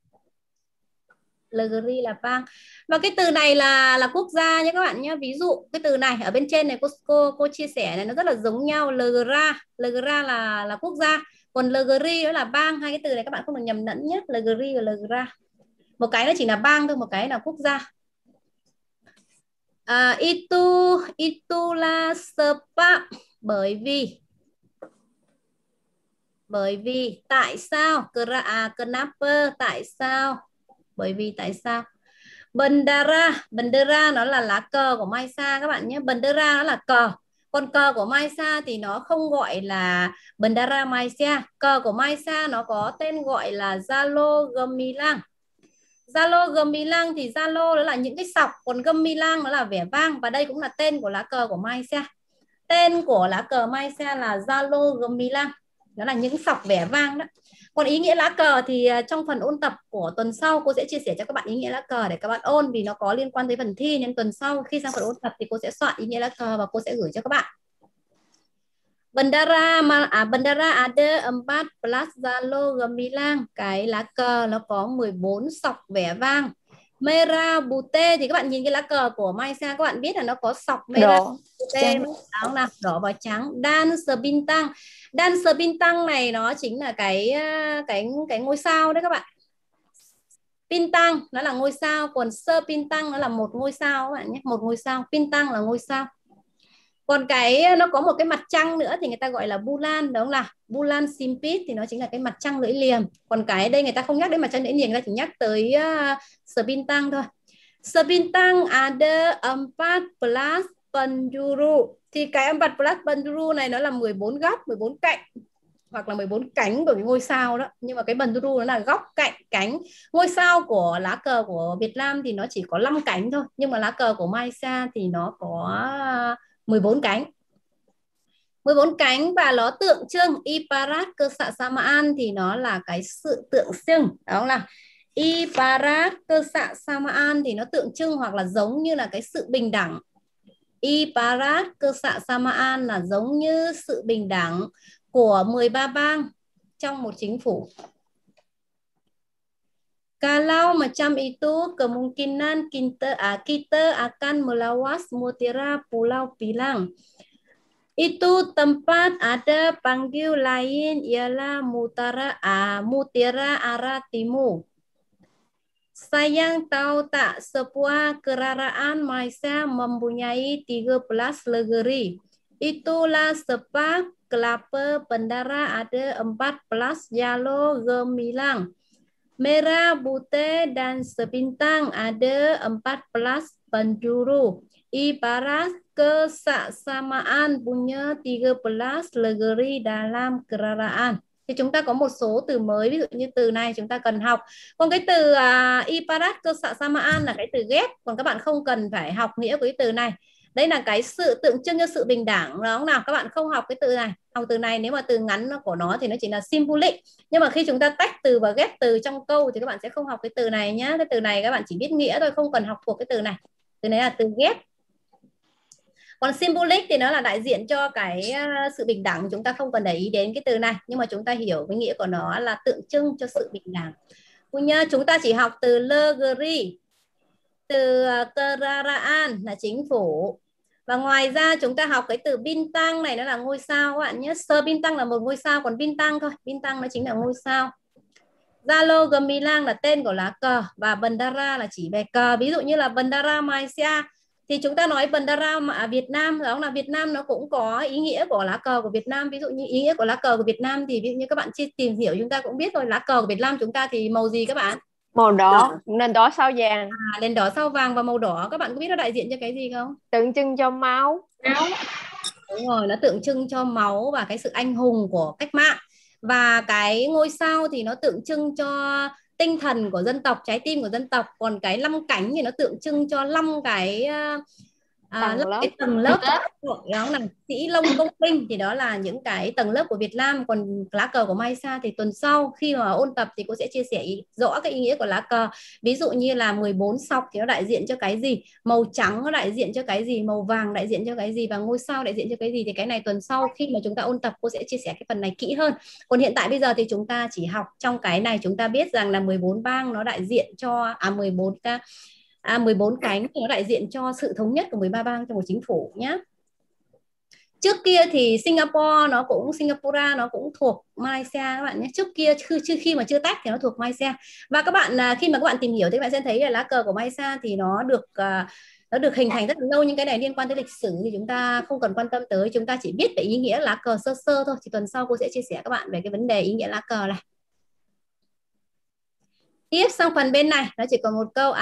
Negeri là bang. Và cái từ này là quốc gia nhé các bạn nhé. Ví dụ cái từ này ở bên trên này cô chia sẻ này nó rất là giống nhau. Negara, negara là quốc gia, còn negeri đó là bang. Hai cái từ này các bạn không được nhầm lẫn nhé. Negeri và negara. Một cái nó chỉ là bang thôi, một cái là quốc gia. Itulah sebab, bởi vì tại sao, kenapa, tại sao, bởi vì tại sao. Bendera, bendera nó là lá cờ của Malaysia các bạn nhé. Bendera nó là cờ. Còn cờ của Malaysia thì nó không gọi là Bendera Malaysia. Cờ của Malaysia nó có tên gọi là Zalo Gemilang. Zalo Gemilang thì Zalo đó là những cái sọc, còn Gemilang nó là vẻ vang. Và đây cũng là tên của lá cờ của Malaysia. Tên của lá cờ Malaysia là Zalo Gemilang. Nó là những sọc vẻ vang đó. Còn ý nghĩa lá cờ thì trong phần ôn tập của tuần sau cô sẽ chia sẻ cho các bạn ý nghĩa lá cờ để các bạn ôn, vì nó có liên quan tới phần thi, nên tuần sau khi sang phần ôn tập thì cô sẽ soạn ý nghĩa lá cờ và cô sẽ gửi cho các bạn. Bendera ada 14 Zalo Gemilang. Cái lá cờ nó có 14 sọc vẻ vang. Merah Putih thì các bạn nhìn cái lá cờ của Malaysia các bạn biết là nó có sọc Merah Putih, đỏ và trắng. Dan Sebintang. Dan Sebintang này nó chính là cái ngôi sao đấy các bạn. Bintang nó là ngôi sao, còn Sebintang nó là một ngôi sao các bạn nhé, một ngôi sao. Bintang là ngôi sao. Còn cái nó có một cái mặt trăng nữa thì người ta gọi là bulan, đúng không nào? Bulan simpit thì nó chính là cái mặt trăng lưỡi liềm. Còn cái đây người ta không nhắc đến mặt trăng lưỡi liềm, người ta chỉ nhắc tới Sebintang thôi. Sebintang ada 14 penjuru. Thì cái 14 penjuru này nó là 14 góc, 14 cạnh hoặc là 14 cánh của cái ngôi sao đó. Nhưng mà cái penjuru nó là góc, cạnh, cánh. Ngôi sao của lá cờ của Việt Nam thì nó chỉ có 5 cánh thôi, nhưng mà lá cờ của Malaysia thì nó có 14 cánh. 14 cánh và nó tượng trưng Iparat Kesamaan thì nó là cái sự tượng trưng, đó là Ibarat kesamaan thì nó tượng trưng hoặc là giống như là cái sự bình đẳng. Ibarat kesamaan là giống như sự bình đẳng của 13 bang trong một chính phủ. Kalau macam itu, kemungkinan kita akan melawas mutiara Pulau Pinang. Itu tempat ada panggil lain ialah Mutiara Arah Timur. Sayang tahu tak, sebuah kerajaan Malaysia mempunyai 13 negeri. Itulah sebab kelapa bendera ada 14 jalur gemilang. Merah, putih dan sebintang ada 14 penjuru. Ibarat kesamaan punya 13 negeri dalam kerajaan. Thì chúng ta có một số từ mới, ví dụ như từ này chúng ta cần học. Còn cái từ Ibarat kesamaan là cái từ ghép, còn các bạn không cần phải học nghĩa của cái từ này. Đây là cái sự tượng trưng cho sự bình đẳng, đúng không nào? Các bạn không học cái từ này. Học từ này nếu mà từ ngắn của nó thì nó chỉ là symbolic. Nhưng mà khi chúng ta tách từ và ghép từ trong câu thì các bạn sẽ không học cái từ này nhá. Cái từ này các bạn chỉ biết nghĩa thôi, không cần học thuộc cái từ này. Từ này là từ ghép. Còn symbolic thì nó là đại diện cho cái sự bình đẳng, chúng ta không cần để ý đến cái từ này, nhưng mà chúng ta hiểu cái nghĩa của nó là tượng trưng cho sự bình đẳng. Chúng ta chỉ học từ negeri, từ kerajaan là chính phủ. Và ngoài ra chúng ta học cái từ bintang này, nó là ngôi sao các bạn nhé. Bintang là một ngôi sao, còn bintang thôi, bintang nó chính là ngôi sao. Jalur gemilang là tên của lá cờ, và bendera là chỉ về cờ. Ví dụ như là bendera Malaysia thì chúng ta nói bendera Việt Nam, đó là Việt Nam nó cũng có ý nghĩa của lá cờ của Việt Nam. Ví dụ như ý nghĩa của lá cờ của Việt Nam thì ví dụ như các bạn tìm hiểu chúng ta cũng biết rồi, lá cờ của Việt Nam chúng ta thì màu gì các bạn? Màu đỏ, nền đỏ sao vàng. Nền đỏ sao vàng và màu đỏ, các bạn có biết nó đại diện cho cái gì không? Tượng trưng cho máu. Đúng rồi, nó tượng trưng cho máu và cái sự anh hùng của cách mạng. Và cái ngôi sao thì nó tượng trưng cho tinh thần của dân tộc, trái tim của dân tộc. Còn cái 5 cánh thì nó tượng trưng cho 5 cái tầng lớp đó là sĩ Long Công Binh, thì đó là những cái tầng lớp của Việt Nam. Còn lá cờ của Malaysia thì tuần sau khi mà ôn tập thì cô sẽ chia sẻ rõ cái ý nghĩa của lá cờ. Ví dụ như là 14 sọc thì nó đại diện cho cái gì, màu trắng nó đại diện cho cái gì, màu vàng đại diện cho cái gì, và ngôi sao đại diện cho cái gì. Thì cái này tuần sau khi mà chúng ta ôn tập cô sẽ chia sẻ cái phần này kỹ hơn. Còn hiện tại bây giờ thì chúng ta chỉ học trong cái này, chúng ta biết rằng là 14 bang nó đại diện cho 14 cánh thì nó đại diện cho sự thống nhất của 13 bang trong một chính phủ nhé. Trước kia thì Singapore nó cũng thuộc Malaysia các bạn nhé. Trước kia khi mà chưa tách thì nó thuộc Malaysia. Và các bạn khi mà các bạn tìm hiểu thì các bạn sẽ thấy là lá cờ của Malaysia thì nó được hình thành rất là lâu, nhưng cái này liên quan tới lịch sử thì chúng ta không cần quan tâm tới, chúng ta chỉ biết về ý nghĩa lá cờ sơ sơ thôi. Thì tuần sau cô sẽ chia sẻ các bạn về cái vấn đề ý nghĩa lá cờ này. Tiếp sang phần bên này nó chỉ còn một câu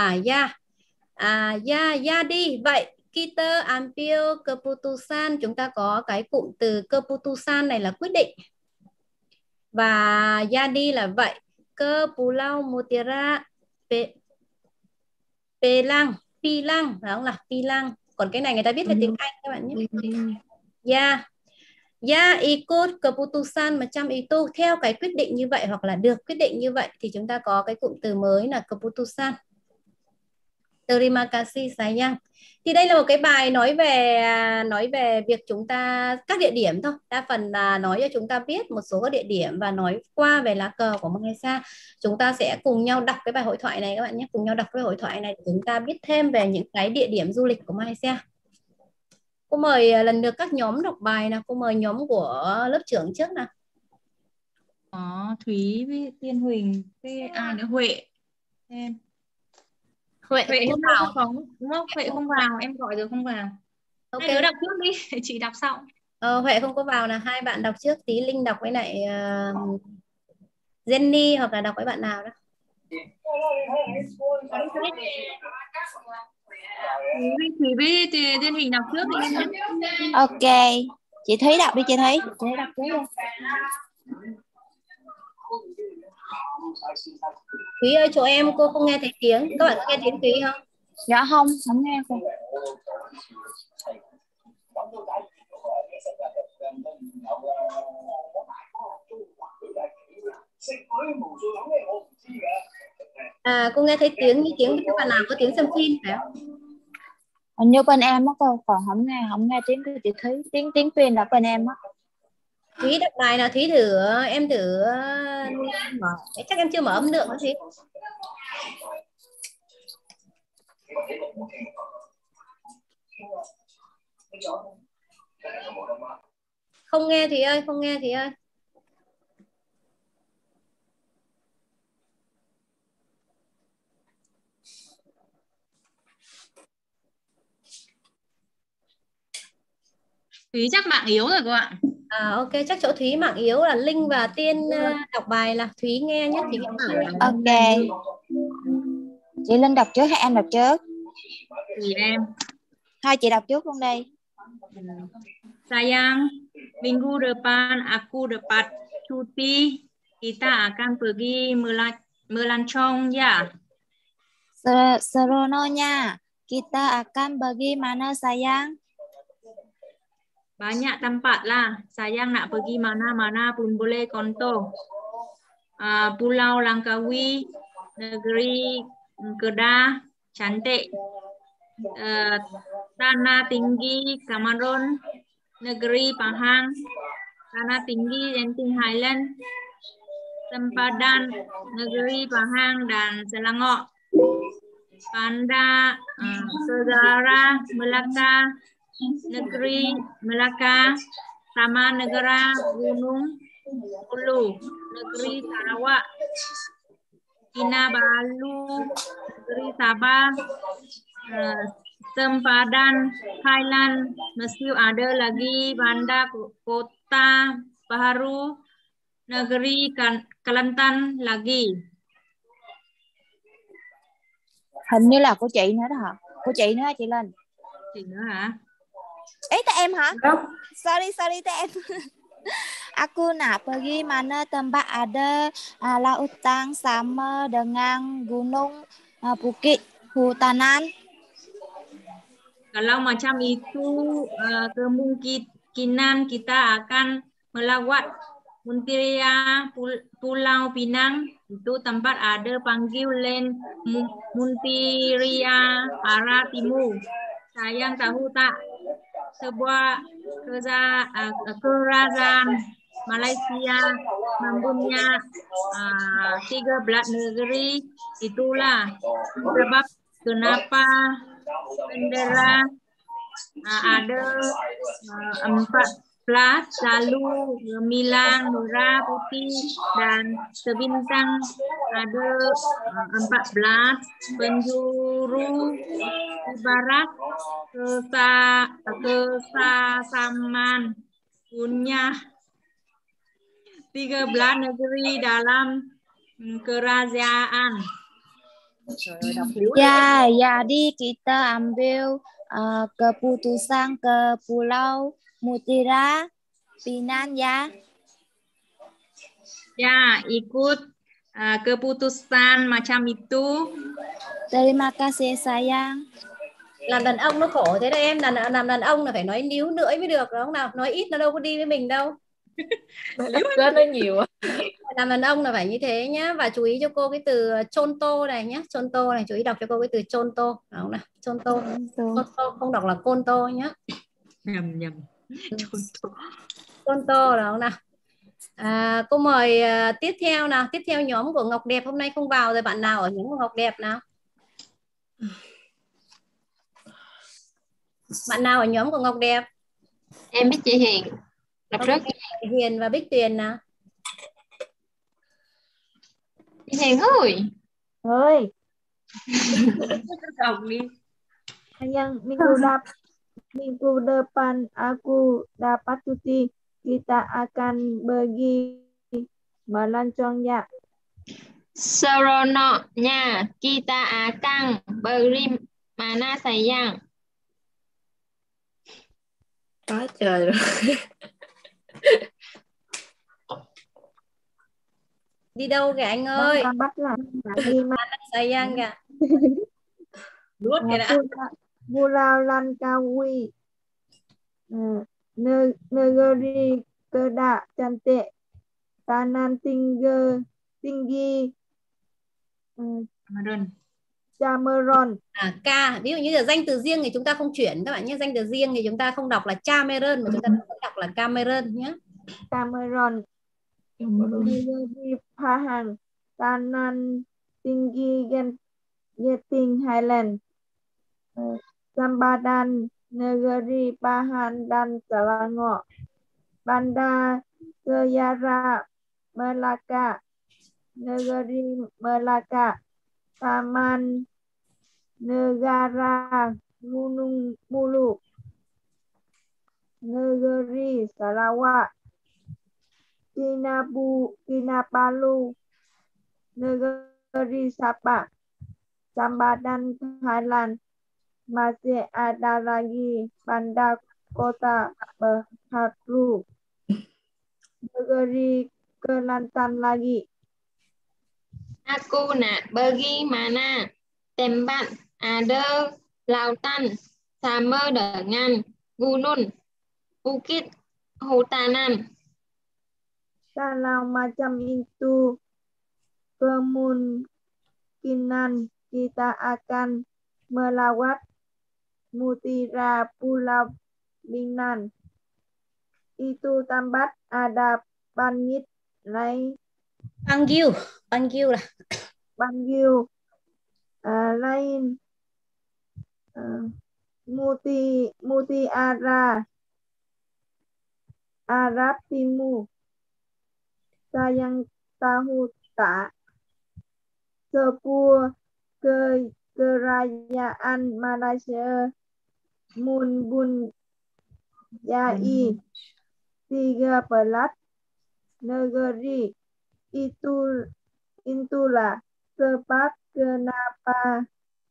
ya đi. Vậy kita ambil keputusan, chúng ta có cái cụm từ keputusan này là quyết định, và ya đi là vậy. Ke Pulau Mutiara Pinang, đó là Pinang. Còn cái này người ta viết theo tiếng Anh các bạn nhé. Ya ikut keputusan macam itu, theo cái quyết định như vậy hoặc là được quyết định như vậy, thì chúng ta có cái cụm từ mới là keputusan. Terima kasih sayang. Thì đây là một cái bài nói về việc chúng ta các địa điểm thôi. Đa phần là nói cho chúng ta biết một số các địa điểm và nói qua về lá cờ của Malaysia. Chúng ta sẽ cùng nhau đọc cái bài hội thoại này các bạn nhé. Cùng nhau đọc cái hội thoại này để chúng ta biết thêm về những cái địa điểm du lịch của Malaysia. Cô mời lần lượt các nhóm đọc bài nào. Cô mời nhóm của lớp trưởng trước nào. Có Thúy với Tiên Huỳnh, với ai nữa, Huệ. Huệ không vào đúng không? Huệ không vào, em gọi rồi không vào. Okay. Hai đứa đọc trước đi, chị đọc xong. Huệ không có vào, là hai bạn đọc trước, tí Linh đọc với lại Jenny hoặc là đọc với bạn nào đó. Thúy với Tiên Huỳnh đọc trước đi. Ok, chị Thúy đọc đi chị Thúy. Thúy đọc trước đi. Thúy ơi, chỗ em cô không nghe thấy tiếng. Các bạn có nghe tiếng Thúy không? Dạ không nghe cô. Cô nghe thấy tiếng như tiếng các bạn nào có tiếng xem phim phải không? Hình như bên em á cô, còn không nghe tiếng của chị Thúy, tiếng phim là bên em á. Thúy đọc bài nào, Thúy thử, em thử mở. Chắc em chưa mở âm lượng đó Thúy. Không nghe Thúy ơi, không nghe Thúy ơi. Thúy chắc mạng yếu rồi cô ạ. Ok, chắc chỗ Thúy mạng yếu, là Linh và Tiên đọc bài là Thúy nghe nhé. Thúy nghe bảo. Ok, chị Linh đọc trước hay em đọc trước? Tùy em. Thôi chị đọc trước luôn đi. Sayang, minggu depan aku dapat cuti. Kita akan pergi melancong ya. Seronoknya, kita akan pergi mana sayang? Banyak tempat lah. Sayang nak pergi mana-mana pun boleh contoh. Pulau Langkawi, negeri Kedah, cantik. Tanah Tinggi, Cameron, negeri Pahang, Tanah Tinggi, Genting Highland, Sempadan, negeri Pahang dan Selangor. Banda Saudara Melaka, negeri Melaka, Taman Negara Gunung Hulu, negeri Sarawak, Kinabalu, negeri Sabah, Sempadan Thailand, mesti ada lagi Bandar Kota Baharu, negeri Kelantan lagi. Hình như là của chị nữa đó hả? Của chị nữa hả chị Linh? Chị nữa hả? Ấy tại em hả? Không. Sorry tại em. Aku nak pergi mana tempat ada lautan sama dengan gunung, bukit, hutanan. Kalau macam itu kemungkinan kita akan melawat Muntiria, Pulau Pinang, itu tempat ada panggil Land Muntiria arah timur. Sayang tahu tak, sebuah kerajaan Malaysia mempunyai 13 negeri. Itulah sebab kenapa bendera ada 14, lalu gemilang merah, putih dan sebintang ada 14, penjuru ibarat kesamaan punya 13 negeri dalam kerajaan. Ya, jadi kita ambil keputusan ke Pulau Mutiara Pinang ya. Ya, ikut keputusan macam itu. Terima kasih sayang. Làm đàn ông nó khổ thế đấy em, làm đàn ông là phải nói níu lưỡi mới được, đúng không nào? Nói ít nó đâu có đi với mình đâu. Kết nó nhiều. Làm đàn ông là phải như thế nhá. Và chú ý cho cô cái từ chôn tô này nhá. Chôn tô này, chú ý đọc cho cô cái từ chôn tô, đúng không nào? Chôn tô, không đọc là côn tô nhá. Nhầm. Chôn tô, đúng không nào? Cô mời tiếp theo nào. Tiếp theo nhóm của Ngọc Đẹp hôm nay không vào rồi, bạn nào ở nhóm của Ngọc Đẹp nào? Bạn nào ở nhóm của Ngọc Đẹp? Em biết chị Hiền. Đọc trước. Hiền và Bích Tuyền nào. Chị Hiền ơi. Đọc đi. Sayang, minggu depan aku dapat cuti. Kita akan pergi melancong ya. Seronoknya, kita akan pergi mana sayang? Quá trời rồi. Đi đâu kìa anh ơi? Con bắt là đi mà. Sayang kìa. Nuốt cái đã. Pulau Langkawi, negeri Kedah cantik, tanah tinggi, Cameron. Cameron. Ví dụ như là danh từ riêng thì chúng ta không chuyển các bạn nhé. Danh từ riêng thì chúng ta không đọc là Cameron mà chúng ta đọc là Cameron nhé. Cameron. Negeri Pahang, Tanan Tinggi Genting Highland, Sambadan, Negeri Pahang dan Selangor, Banda Sejarah Melaka, Negeri Melaka, Taman Negara Gunung Mulu, Negeri Sarawak, Kinabalu, Negeri Sabah, Sambadan Thailand. Masih ada lagi Banda Kota Baharu, Negeri Kelantan lagi. Aku nak pergi mana? Tempat ada lautan sama dengan gunung, bukit, hutanan. Kalau macam itu, kemungkinan kita akan melawat Mutiara Pulau Binan. Itu tempat ada bangit lain. Bangil là Bangil lain. Mutiara Arab Timur. Sayang tahu tak? Sebuah kerajaan Malaysia Mumbun Yai 13 negeri. Itulah sebab kenapa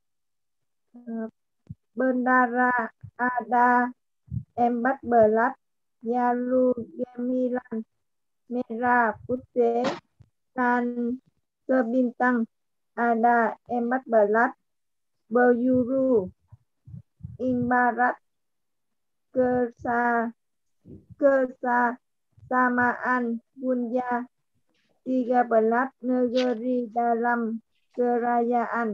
bendera ada 14 yaitu gemilang merah putih dan sebintang ada 14 berjuru ibarat kesamaan punya 13 negeri dalam kerajaan.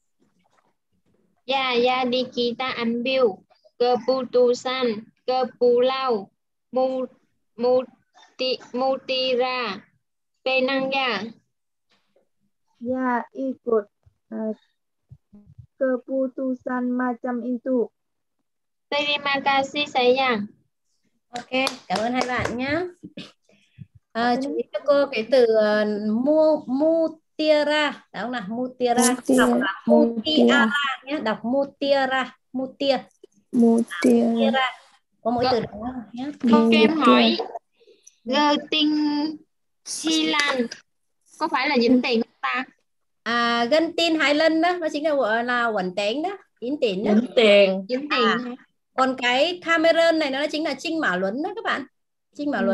Ya, jadi kita ambil keputusan ke Pulau Mutiara Penang ya. Ya, ikut keputusan macam itu. Terima kasih sayang. Ok, cảm ơn hai bạn nhé. Chú ý cho cô cái từ Mutiara, đúng không nào? Mutiara, đọc là Mutiara nhé, đọc Mutiara, Mutiara. Có mỗi từ đó nhé. Cô cho em hỏi Genting Highland có phải là Vĩnh Tiền không ta? Genting Highland đó, nó chính là Quận Tén đó, Vĩnh Tiền đó. Vĩnh Tiền. Còn cái Cameron này nó chính là Trinh Mã Luấn đó các bạn. Trinh Mã Luấn.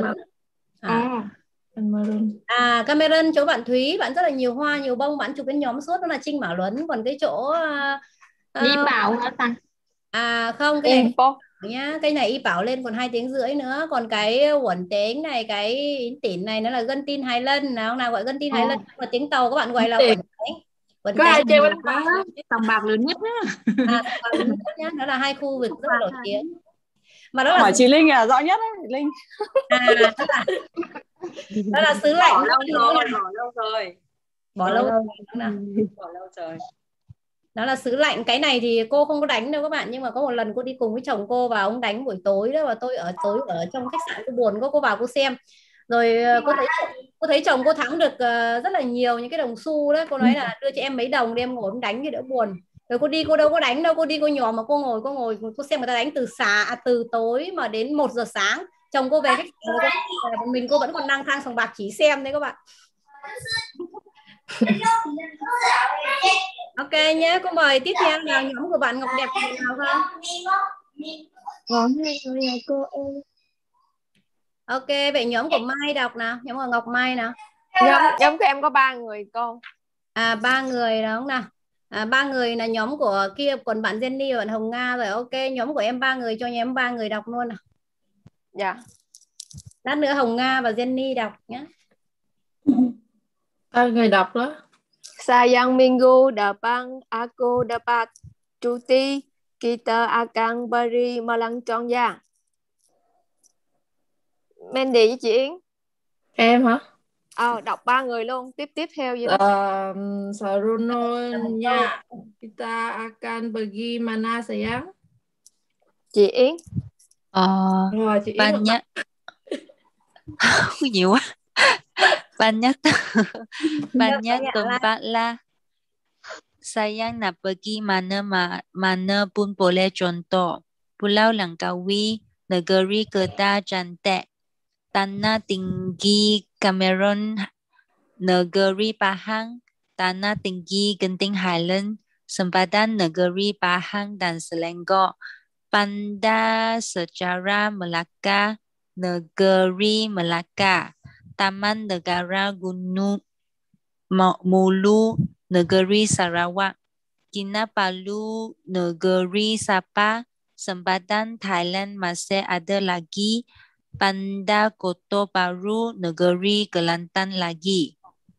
Cameron chỗ bạn Thúy, bạn rất là nhiều hoa, nhiều bông, bạn chụp cái nhóm suốt đó là Trinh Mã Luấn. Còn cái chỗ Y Bảo hả ta? Không, cái này nhá, cái này Y Bảo lên còn 2 tiếng rưỡi nữa. Còn cái Quẩn Tén này, cái Yến Tỉn này nó là Genting Highland. Nào gọi Genting Highland mà tiếng Tàu các bạn gọi là Quẩn Tén. Có ai chơi bánh bạc sòng bạc lớn nhất á. Nó là 2 khu vực rất là nổi tiếng. Mà đó là hỏi chị Linh là rõ nhất đấy, Linh. Đó là xứ lạnh. Bỏ lâu rồi. Bỏ lâu rồi. Đó là xứ lạnh. Cái này thì cô không có đánh đâu các bạn, nhưng mà có một lần cô đi cùng với chồng cô và ông đánh buổi tối đó, và tôi ở trong khách sạn, cô buồn cô vào cô xem. Rồi cô thấy chồng cô thắng được rất là nhiều những cái đồng xu đó. Cô nói là đưa cho em mấy đồng đi, em ngồi đánh cho đỡ buồn. Rồi cô đi, cô đâu có đánh đâu, cô đi cô nhòm mà cô ngồi cô xem người ta đánh từ tối mà đến 1 giờ sáng. Chồng cô về khách sạn, mình cô vẫn còn lang thang sòng bạc chỉ xem đấy các bạn. Ok nhé, cô mời tiếp theo nào, nhóm của bạn Ngọc Đẹp nào không? Ok, vậy nhóm của Mai đọc nào, nhóm của Ngọc Mai nào. Nhóm của em có 3 người cô. 3 người đó không nào? 3 người là nhóm của kia, còn bạn Jenny và bạn Hồng Nga rồi. Ok, nhóm của em 3 người, cho nhóm 3 người đọc luôn nào. Dạ. Lát nữa Hồng Nga và Jenny đọc nhé. 3 người đọc đó. Sayang minggu depan aku dapat cuti. Kita akan beri melancong ya. Mandy với chị Yến. Em hả? Đọc 3 người luôn. Tiếp theo vậy đó. Saruno nya kita akan pergi mana sayang? Chị Yến. Rồi chị Yến ạ. Banyak. Nhiều quá. Banyak tempat lah. Sayang nak pergi mana pun boleh. Contoh, Pulau Langkawi, negeri Kedah cantik, Tanah Tinggi Cameron, negeri Pahang, Tanah Tinggi Genting Highland, Sempadan negeri Pahang dan Selangor, Bandar Sejarah Melaka, negeri Melaka, Taman Negara Gunung Mulu, negeri Sarawak, Kinabalu, negeri Sabah, Sempadan Thailand masih ada lagi, Bandar Kota Baru, negeri Kelantan lagi.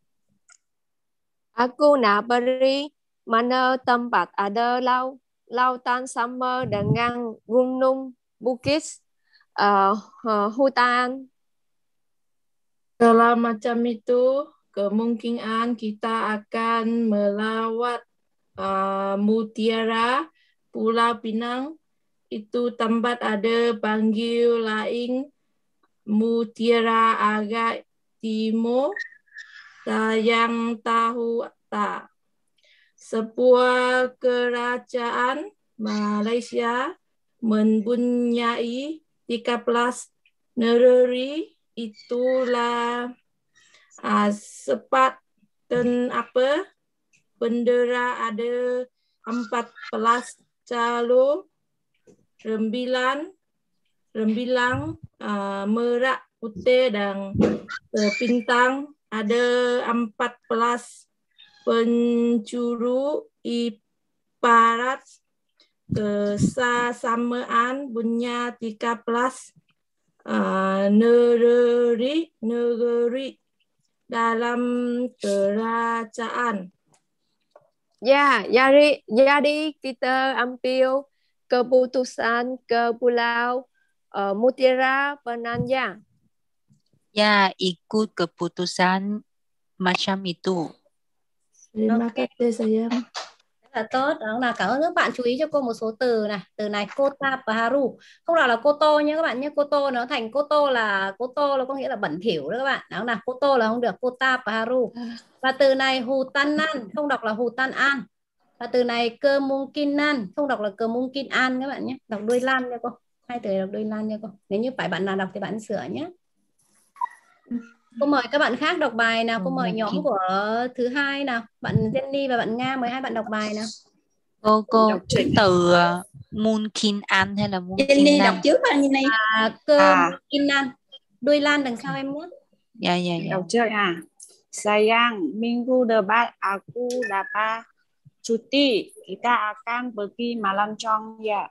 Aku nak pergi mana tempat ada lautan sama dengan gunung, bukit, hutan. Kalau macam itu, kemungkinan kita akan melawat Mutiara, Pulau Pinang. Itu tempat ada panggil lain Mutiara agak timur. Sayang tahu tak? Sebuah kerajaan Malaysia mempunyai 13 negeri. Itulah sepat dan bendera ada 14 calon rembilang merah, putih dan bintang. Ada 14 penjuru ibarat kesamaan punya 13 negeri dalam kerajaan. Ya, jadi kita ambil keputusan ke Pulau Mutiara Penanjang. Ya, ikut keputusan macam itu. Terima kasih sayang. Rất là tốt. Đó là cảm ơn các bạn. Chú ý cho cô một số từ này. Từ này Kota Baharu. Không nào là Koto nhé các bạn nhé. Koto nó thành Koto là có nghĩa là bẩn thỉu đó các bạn. Đó là Koto là không được. Kota Baharu. Và từ này Hutanan không đọc là Hutanan. Và từ này Kemungkinan không đọc là Kemungkinan các bạn nhé. Đọc đuôi lan nha cô. Hai từ này đọc đuôi lan nha cô. Nếu như phải bạn nào đọc thì bạn sửa nhé. Cô mời các bạn khác đọc bài nào. Cô mời nhóm của thứ hai nào. Bạn Jenny và bạn Nga mời hai bạn đọc bài nào. Cô từ Munkinan hay là Munkinan? Jenny đọc trước anh Jenny. Kemungkinan. Đuôi lan đằng sau em nhé. Dạ. Đọc trước Sayang, minggu depan aku dapat cuti. Kita akan pergi melancong ya.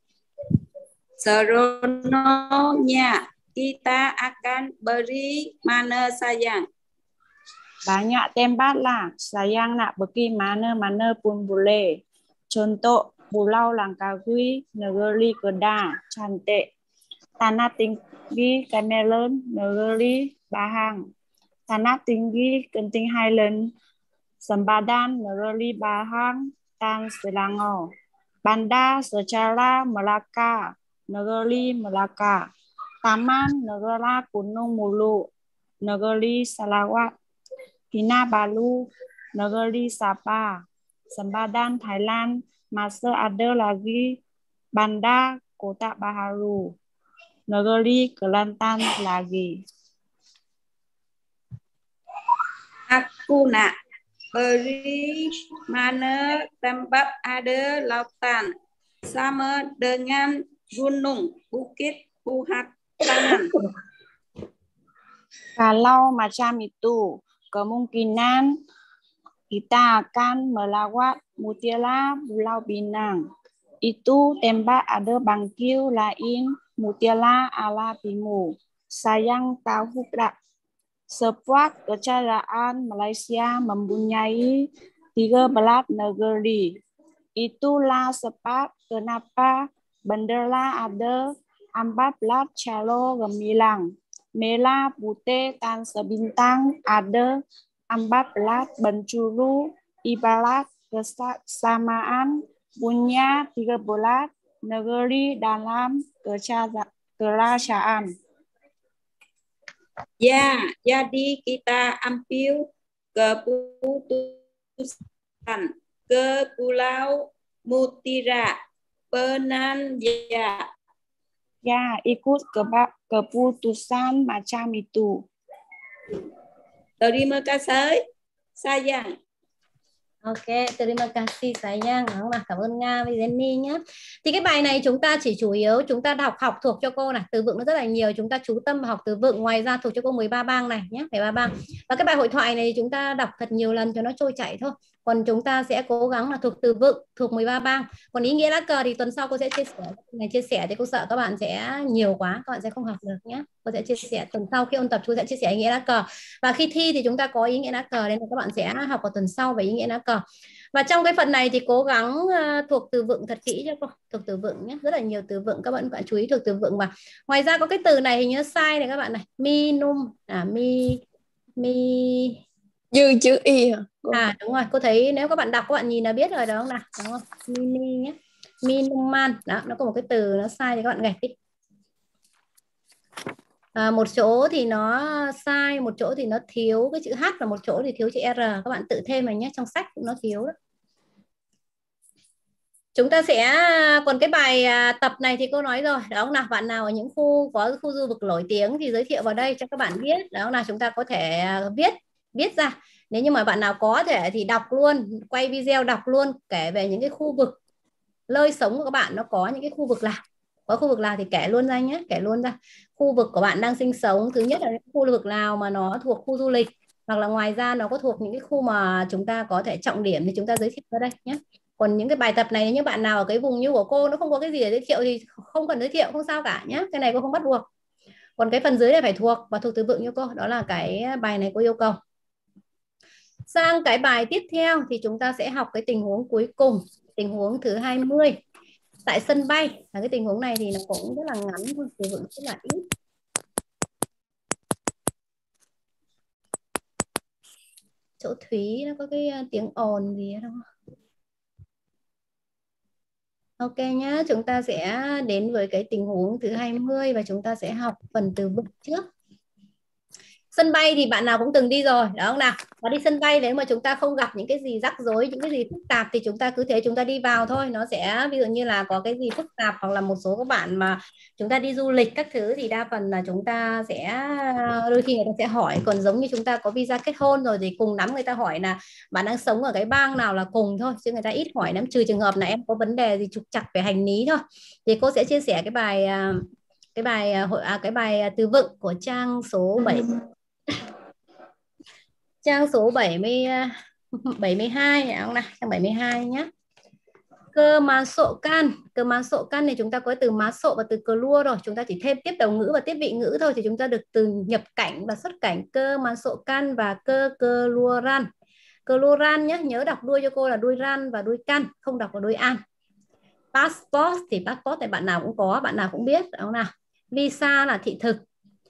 Seronoknya kita akan beri mana sayang. Banyak tempat lah. Sayang nak pergi mana-mana pun boleh. Contoh Pulau Langkawi, negeri Kedah cantik. Tanah Tinggi Cameron, negeri Pahang. Tanah Tinggi Genting Highland, Sempadan, negeri Pahang dan Selangor. Bandar Sejarah Melaka, negeri Melaka. Taman Negara Gunung Mulu, negeri Sarawak. Kinabalu, negeri Sabah. Sempadan Thailand, masih ada lagi. Bandar Kota Baharu, negeri Kelantan lagi. Aku nak pergi mana tempat ada lautan sama dengan gunung, bukit, hutan. Kalau macam itu, kemungkinan kita akan melawat Mutiara Pulau Pinang. Itu tempat ada bangkil lain Mutiara ala timur. Sayang tahu tak? Sebuah kecelakaan Malaysia mempunyai 13 negeri. Itulah sebab kenapa bendera ada 14 calo gemilang. Merah, putih, dan sebintang ada 14 penjuru. Ibarat kesamaan punya 13 negeri dalam kerajaan. Ya, jadi kita ambil keputusan ke Pulau Mutiara Penanjak. Ya, ikut keputusan macam itu. Terima kasih, sayang. Ok, terima kasih sayang. Đúng là cảm ơn Nga với Jenny nhé. Thì cái bài này chúng ta chỉ chủ yếu chúng ta học thuộc cho cô này, từ vựng nó rất là nhiều, chúng ta chú tâm học từ vựng. Ngoài ra thuộc cho cô 13 bang này nhé, 13 bang. Và cái bài hội thoại này chúng ta đọc thật nhiều lần cho nó trôi chảy thôi. Còn chúng ta sẽ cố gắng là thuộc từ vựng, thuộc 13 bang. Còn ý nghĩa lá cờ thì tuần sau cô sẽ chia sẻ. Ngày chia sẻ thì cô sợ các bạn sẽ nhiều quá, các bạn sẽ không học được nhé. Cô sẽ chia sẻ tuần sau khi ôn tập, chú sẽ chia sẻ ý nghĩa lá cờ. Và khi thi thì chúng ta có ý nghĩa lá cờ nên các bạn sẽ học vào tuần sau về ý nghĩa lá cờ. Và trong cái phần này thì cố gắng thuộc từ vựng thật kỹ cho cô, thuộc từ vựng nhé, rất là nhiều từ vựng, các bạn chú ý thuộc từ vựng. Và ngoài ra có cái từ này hình như sai này các bạn này, minimum, dư chữ y hả? Đúng rồi, cô thấy nếu các bạn đọc các bạn nhìn là biết rồi, đúng không nào, đúng không? Mini nhé, minuman, đó, nó có một cái từ nó sai thì các bạn gạch đi. Một chỗ thì nó sai, một chỗ thì nó thiếu cái chữ H, và một chỗ thì thiếu chữ R. Các bạn tự thêm này nhé, trong sách cũng nó thiếu đó. Chúng ta sẽ, còn cái bài tập này thì cô nói rồi, đó là bạn nào ở những khu có khu du lịch nổi tiếng thì giới thiệu vào đây cho các bạn biết, đó là chúng ta có thể viết ra. Nếu như mà bạn nào có thể thì đọc luôn, quay video đọc luôn, kể về những cái khu vực nơi sống của các bạn nó có những cái khu vực nào. Có khu vực nào thì kể luôn ra nhé, kể luôn ra. Khu vực của bạn đang sinh sống, thứ nhất là khu vực nào mà nó thuộc khu du lịch, hoặc là ngoài ra nó có thuộc những cái khu mà chúng ta có thể trọng điểm thì chúng ta giới thiệu ra đây nhé. Còn những cái bài tập này những bạn nào ở cái vùng như của cô nó không có cái gì để giới thiệu thì không cần giới thiệu, không sao cả nhé. Cái này cô không bắt buộc. Còn cái phần dưới này phải thuộc và thuộc từ vựng như cô, đó là cái bài này cô yêu cầu. Sang cái bài tiếp theo thì chúng ta sẽ học cái tình huống cuối cùng, tình huống thứ 20. Tại sân bay, là cái tình huống này thì nó cũng rất là ngắn thôi, từ vựng rất là ít. Chỗ Thúy nó có cái tiếng ồn gì đâu. Ok nhá, chúng ta sẽ đến với cái tình huống thứ 20 và chúng ta sẽ học phần từ vựng trước. Sân bay thì bạn nào cũng từng đi rồi, đúng không nào? Và đi sân bay nếu mà chúng ta không gặp những cái gì rắc rối, những cái gì phức tạp thì chúng ta cứ thế chúng ta đi vào thôi. Nó sẽ ví dụ như là có cái gì phức tạp, hoặc là một số các bạn mà chúng ta đi du lịch các thứ thì đa phần là chúng ta sẽ đôi khi người ta sẽ hỏi. Còn giống như chúng ta có visa kết hôn rồi thì cùng lắm người ta hỏi là bạn đang sống ở cái bang nào là cùng thôi, chứ người ta ít hỏi lắm, trừ trường hợp là em có vấn đề gì trục trặc về hành lý thôi. Thì cô sẽ chia sẻ cái bài từ vựng của trang số 7. Trang số 72 không nào, trang 72 nhé. Cơ má sộ can thì chúng ta có từ má sộ và từ keluar rồi, chúng ta chỉ thêm tiếp đầu ngữ và tiếp vị ngữ thôi thì chúng ta được từ nhập cảnh và xuất cảnh. Cơ má sộ can và keluaran. Keluaran nhé, nhớ đọc đuôi cho cô là đuôi ran và đuôi can, không đọc vào đuôi an. Passport thì passport thì bạn nào cũng có, bạn nào cũng biết, đúng không nào? Visa là thị thực.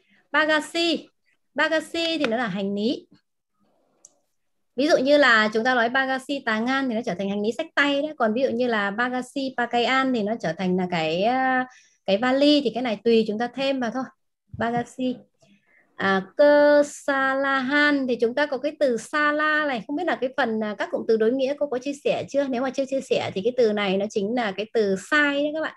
Bagasi thì nó là hành lý. Ví dụ như là chúng ta nói bagasi tangan thì nó trở thành hành lý xách tay đấy. Còn ví dụ như là bagasi pakaian thì nó trở thành là cái vali, thì cái này tùy chúng ta thêm vào thôi. Bagasi. Kesalahan thì chúng ta có cái từ sala này, không biết là cái phần các cụm từ đối nghĩa cô có chia sẻ chưa? Nếu mà chưa chia sẻ thì cái từ này nó chính là cái từ sai đấy các bạn.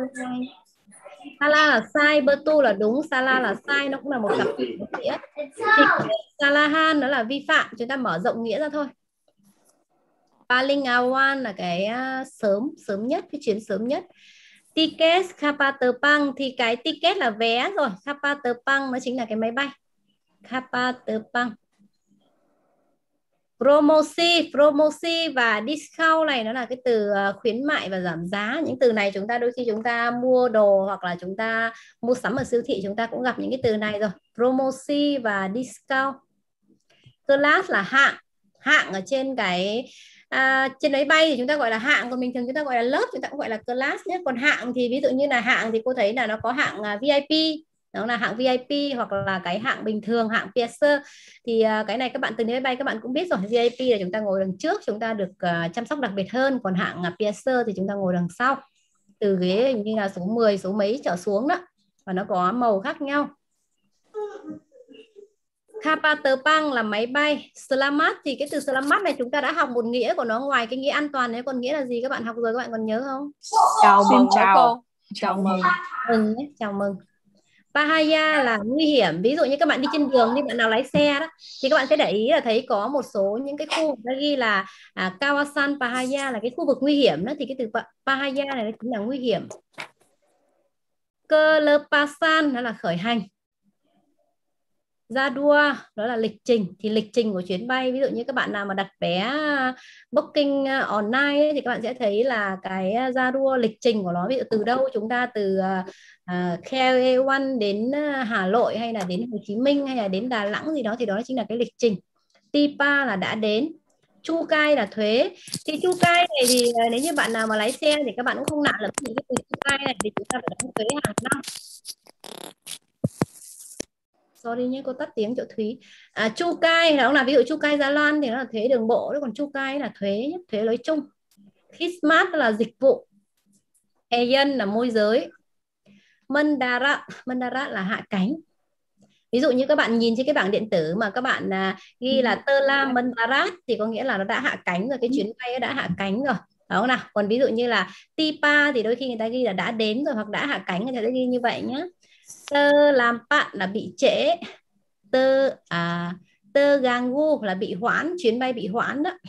Sala là sai, betul là đúng, sala là sai, nó cũng là một cặp từ nghĩa. Kesalahan nó là vi phạm, chúng ta mở rộng nghĩa ra thôi. Paling awal là cái sớm nhất, cái chuyến sớm nhất. Tiket kapal terbang thì cái ticket là vé rồi, kapal terbang nó chính là cái máy bay. Kapal terbang. Promosi và discount này nó là cái từ khuyến mại và giảm giá. Những từ này chúng ta đôi khi chúng ta mua đồ hoặc là chúng ta mua sắm ở siêu thị chúng ta cũng gặp những cái từ này rồi. Promosi và discount. Class là hạng ở trên cái trên máy bay thì chúng ta gọi là hạng, còn bình thường chúng ta gọi là lớp, chúng ta cũng gọi là class nhé. Còn hạng thì ví dụ như là hạng thì cô thấy là nó có hạng VIP, đó là hạng VIP, hoặc là cái hạng bình thường, hạng Piercer. Thì cái này các bạn từ máy bay các bạn cũng biết rồi. VIP là chúng ta ngồi đằng trước, chúng ta được chăm sóc đặc biệt hơn. Còn hạng Piercer thì chúng ta ngồi đằng sau, từ ghế hình như là số 10, số mấy trở xuống đó, và nó có màu khác nhau. Kapal terbang là máy bay. Selamat thì cái từ selamat này chúng ta đã học một nghĩa của nó, ngoài cái nghĩa an toàn đấy còn nghĩa là gì các bạn học rồi, các bạn còn nhớ không? Chào mừng chào. Chào mừng. Chào mừng. Bahaya là nguy hiểm. Ví dụ như các bạn đi trên đường, đi bạn nào lái xe đó thì các bạn sẽ để ý là thấy có một số những cái khu đã ghi là Kawasan Bahaya là cái khu vực nguy hiểm đó, thì cái từ Bahaya này nó chính là nguy hiểm. Kelepasan đó là khởi hành. Jadwal đó là lịch trình, thì lịch trình của chuyến bay, ví dụ như các bạn nào mà đặt vé booking online ấy, thì các bạn sẽ thấy là cái jadwal lịch trình của nó, ví dụ từ đâu chúng ta từ KLA1 đến Hà Nội hay là đến Hồ Chí Minh hay là đến Đà Nẵng gì đó, thì đó chính là cái lịch trình. Tipa là đã đến. Chukai là thuế. Thì chukai này thì nếu như bạn nào mà lái xe thì các bạn cũng không nặng lắm những cái từ chukai này, thì chúng ta phải đóng thuế hàng năm. Sorry nhé, cô tắt tiếng chỗ Thúy. Chukai đó là ví dụ Chukai Gia Loan thì nó là thuế đường bộ, còn Chukai là thuế nhé, thuế nói chung. Khidmat là dịch vụ. Agent là môi giới. Mendarat là hạ cánh. Ví dụ như các bạn nhìn trên cái bảng điện tử mà các bạn ghi là Telah Mendarat thì có nghĩa là nó đã hạ cánh rồi, cái chuyến bay đã hạ cánh rồi. Đó nào. Còn ví dụ như là Tipa thì đôi khi người ta ghi là đã đến rồi hoặc đã hạ cánh, người ta sẽ ghi như vậy nhé. Terlambat là bị trễ. Terganggu là bị hoãn, chuyến bay bị hoãn đó.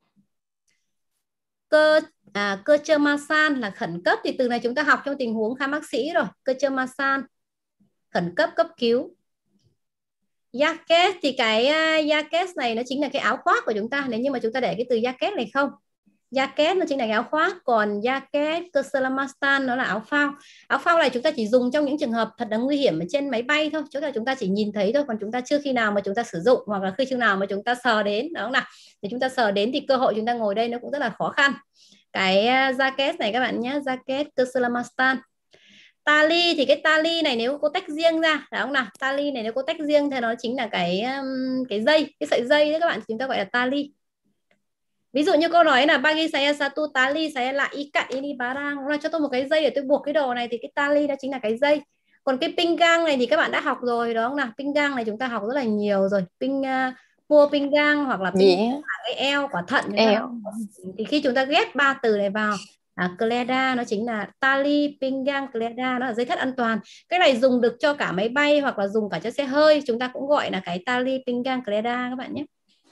Kecemasan là khẩn cấp, thì từ này chúng ta học trong tình huống khám bác sĩ rồi. Kecemasan khẩn cấp, cấp cứu. Jacket thì cái jacket này nó chính là cái áo khoác của chúng ta, nếu như mà chúng ta để cái từ jacket này không. Jacket nó chính là cái áo khoác, còn jacket Keselamatan nó là áo phao. Áo phao này chúng ta chỉ dùng trong những trường hợp thật là nguy hiểm ở trên máy bay thôi, chúng ta chỉ nhìn thấy thôi, còn chúng ta chưa khi nào mà chúng ta sử dụng, hoặc là khi nào mà chúng ta sờ đến đó nào. Thì chúng ta sờ đến thì cơ hội chúng ta ngồi đây nó cũng rất là khó khăn. Cái jacket này các bạn nhé, jacket Keselamatan. Tali thì cái tali này nếu cô tách riêng ra, đó không nào? Tali này nếu cô tách riêng thì nó chính là cái dây, cái sợi dây đấy các bạn, chúng ta gọi là tali. Ví dụ như cô nói là bagi saya satu tali, saya lại ikat ini barang, là cho tôi một cái dây để tôi buộc cái đồ này, thì cái tali đó chính là cái dây. Còn cái pinggang này thì các bạn đã học rồi đó không nào? Pinggang này chúng ta học rất là nhiều rồi. Mua pinggang hoặc là cái eo, quả thận. Thì khi chúng ta ghép ba từ này vào, Kleda nó chính là tali, pinggang, Kleda nó là dây thắt an toàn. Cái này dùng được cho cả máy bay hoặc là dùng cả cho xe hơi, chúng ta cũng gọi là cái tali, pinggang, Kleda các bạn nhé.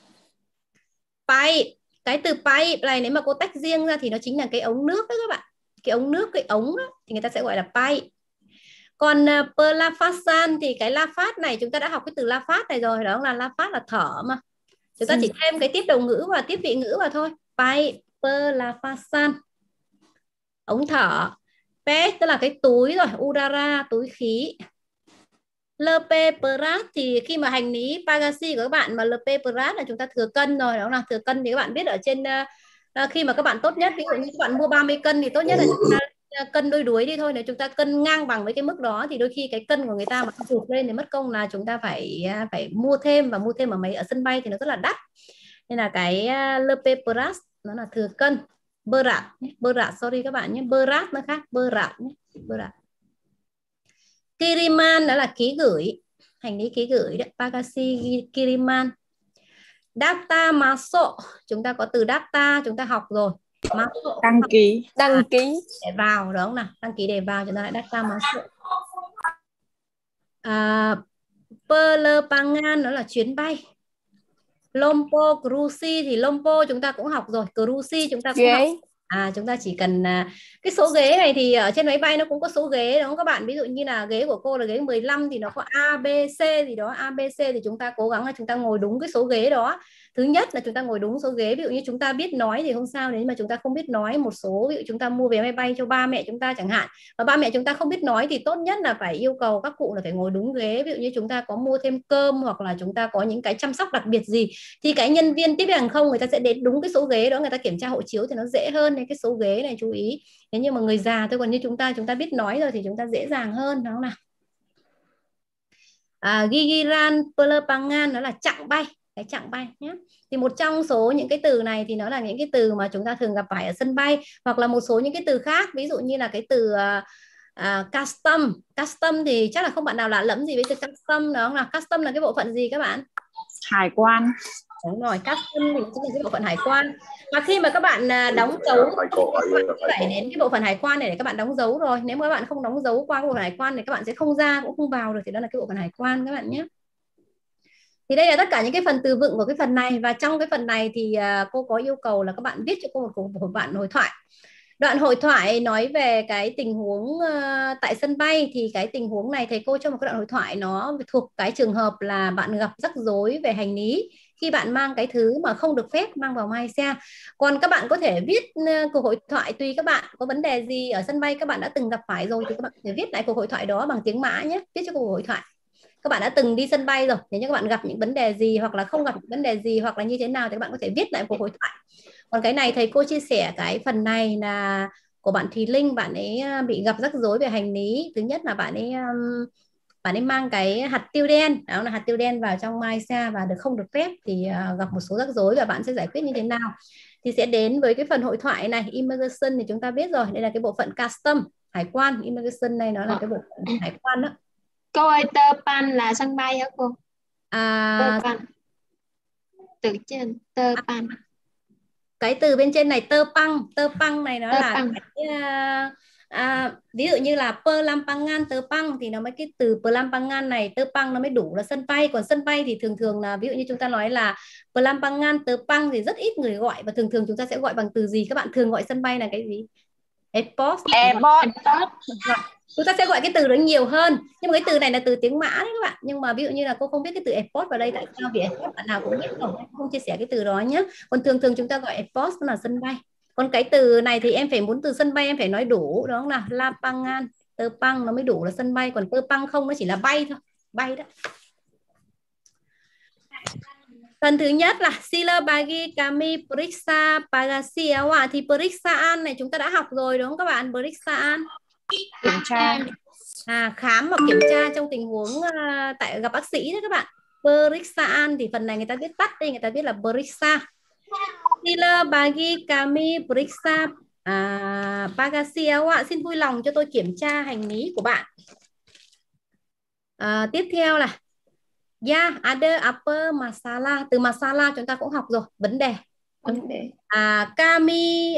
Pipe, cái từ pipe này nếu mà cô tách riêng ra thì nó chính là cái ống nước đó các bạn. Cái ống nước, cái ống đó, thì người ta sẽ gọi là pipe. Còn perlafasan thì cái la phát này chúng ta đã học cái từ la phát này rồi, đó là la phát là thở mà. Chúng ta chỉ thêm cái tiếp đầu ngữ và tiếp vị ngữ vào thôi. Pipe, perlafasan, ống thở. Pet tức là cái túi rồi, udara túi khí. LP Prat thì khi mà hành lý bagasi của các bạn mà LP Prat là chúng ta thừa cân rồi, đó là thừa cân thì các bạn biết ở trên khi mà các bạn tốt nhất, ví dụ như các bạn mua 30 cân thì tốt nhất là chúng ta cân đuối đi thôi. Nếu chúng ta cân ngang bằng với cái mức đó thì đôi khi cái cân của người ta mà tụt lên thì mất công là chúng ta phải mua thêm, và mua thêm ở sân bay thì nó rất là đắt. Nên là cái LP Prat nó là thừa cân. Berat, sorry các bạn nhé, Berat nó khác, Berat nhé, Berat. Kiriman đó là ký gửi, hành lý ký gửi đấy, bagasi kiriman. Data masuk, chúng ta có từ data chúng ta học rồi. Masuk, đăng ký để vào, đúng không nào? Đăng ký để vào, chúng ta lại data masuk. Penerbangan đó là chuyến bay. Lompo, Cruise thì Lompo chúng ta cũng học rồi, Cruise chúng ta cũng học. Chúng ta chỉ cần cái số ghế này thì ở trên máy bay nó cũng có số ghế đúng không các bạn? Ví dụ như là ghế của cô là ghế 15 thì nó có A, B, C gì đó. A, B, C thì chúng ta cố gắng là chúng ta ngồi đúng cái số ghế đó. Thứ nhất là chúng ta ngồi đúng số ghế. Ví dụ như chúng ta biết nói thì không sao, nếu mà chúng ta không biết nói, một số ví dụ chúng ta mua vé máy bay cho ba mẹ chúng ta chẳng hạn, và ba mẹ chúng ta không biết nói thì tốt nhất là phải yêu cầu các cụ là phải ngồi đúng ghế. Ví dụ như chúng ta có mua thêm cơm hoặc là chúng ta có những cái chăm sóc đặc biệt gì thì cái nhân viên tiếp viên hàng không người ta sẽ đến đúng cái số ghế đó, người ta kiểm tra hộ chiếu thì nó dễ hơn. Nên cái số ghế này chú ý. Thế nhưng mà người già thôi, còn như chúng ta biết nói rồi thì chúng ta dễ dàng hơn, đúng không nào? Gigiran Penerbangan nó là chặng bay, cái chặng bay nhé. Thì một trong số những cái từ này thì nó là những cái từ mà chúng ta thường gặp phải ở sân bay, hoặc là một số những cái từ khác, ví dụ như là cái từ custom. Custom thì chắc là không bạn nào lạ lẫm gì với từ custom đó, là custom là cái bộ phận gì các bạn? Hải quan. Đúng rồi, custom thì chính là cái bộ phận hải quan. Và khi mà các bạn đóng dấu, phải đến cái bộ phận hải quan này để các bạn đóng dấu rồi. Nếu mà các bạn không đóng dấu qua bộ phận hải quan thì các bạn sẽ không ra cũng không vào được, thì đó là cái bộ phận hải quan các bạn nhé. Thì đây là tất cả những cái phần từ vựng của cái phần này, và trong cái phần này thì cô có yêu cầu là các bạn viết cho cô một đoạn hội thoại. Đoạn hội thoại nói về cái tình huống tại sân bay, thì cái tình huống này thầy cô cho một cái đoạn hội thoại nó thuộc cái trường hợp là bạn gặp rắc rối về hành lý khi bạn mang cái thứ mà không được phép mang vào Malaysia. Còn các bạn có thể viết cuộc hội thoại tùy các bạn có vấn đề gì ở sân bay các bạn đã từng gặp phải rồi thì các bạn có thể viết lại cuộc hội thoại đó bằng tiếng Mã nhé, viết cho cuộc hội thoại. Các bạn đã từng đi sân bay rồi, nếu như các bạn gặp những vấn đề gì hoặc là không gặp những vấn đề gì hoặc là như thế nào thì các bạn có thể viết lại cuộc hội thoại. Còn cái này thầy cô chia sẻ cái phần này là của bạn Thùy Linh, bạn ấy bị gặp rắc rối về hành lý. Thứ nhất là bạn ấy mang cái hạt tiêu đen, đó là hạt tiêu đen vào trong Malaysia và không được phép, thì gặp một số rắc rối và bạn sẽ giải quyết như thế nào. Thì sẽ đến với cái phần hội thoại này. Immigration thì chúng ta biết rồi, đây là cái bộ phận custom, hải quan. Immigration này nó là cái bộ phận hải quan đó. Cô ơi, Terpan là sân bay hả cô? Terpan. Từ trên Terpan. Cái từ bên trên này tơ păng này nó là cái, ví dụ như là Pelampangan Terpang thì nó mới cái từ Pelampangan này, Terpang nó mới đủ là sân bay. Còn sân bay thì thường thường là ví dụ như chúng ta nói là Pelampangan Terpang thì rất ít người gọi, và thường thường chúng ta sẽ gọi bằng từ gì? Các bạn thường gọi sân bay là cái gì? Airport. Chúng ta sẽ gọi cái từ đó nhiều hơn, nhưng mà cái từ này là từ tiếng Mã đấy các bạn. Nhưng mà ví dụ như là cô không biết cái từ airport vào đây tại sao, vì airport bạn nào cũng biết rồi, không chia sẻ cái từ đó nhé. Còn thường thường chúng ta gọi airport là sân bay. Còn cái từ này thì em phải muốn từ sân bay em phải nói đủ, đó là Lapangan Terpang nó mới đủ là sân bay. Còn Terpang không, nó chỉ là bay thôi, bay đó. Phần thứ nhất là Sila bagi kami periksa bagasi awak. Thì periksaan này chúng ta đã học rồi đúng không các bạn? Periksaan kiểm tra, khám hoặc kiểm tra trong tình huống tại gặp bác sĩ đấy các bạn. Periksaan thì phần này người ta viết tắt đây, người ta viết là periksa. Sila bagi kami periksa bagasi awak. Xin vui lòng cho tôi kiểm tra hành lý của bạn. Tiếp theo là ada apa masalah. Từ masalah chúng ta cũng học rồi, vấn đề. Kami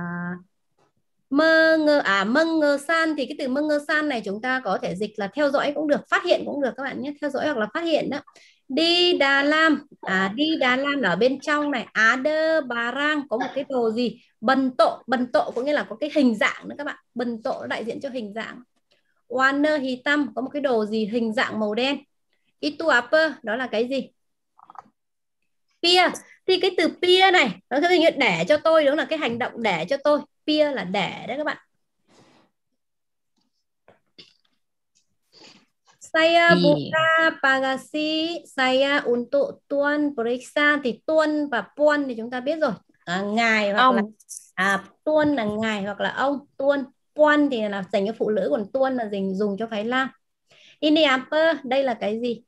mengesan thì cái từ mengesan này chúng ta có thể dịch là theo dõi cũng được, phát hiện cũng được các bạn nhé, theo dõi hoặc là phát hiện đó. Di dalam, di dalam là ở bên trong này. Ada barang, có một cái đồ gì. Bần tộ có nghĩa là có cái hình dạng nữa các bạn. Bần tộ đại diện cho hình dạng. Warna hitam, có một cái đồ gì hình dạng màu đen. Itu apa, đó là cái gì? Pia, thì cái từ pia này nó sẽ như để cho tôi, đúng là cái hành động để cho tôi. Pia là để đấy các bạn. Saya buka bagasi saya untuk tuan periksa. Thì tuan và puan thì chúng ta biết rồi, ngài hoặc là tuan là ngài hoặc là ông. Tuan, puan thì là dành cho phụ nữ, còn tuan là dùng cho phái nam. Ini apa, đây là cái gì?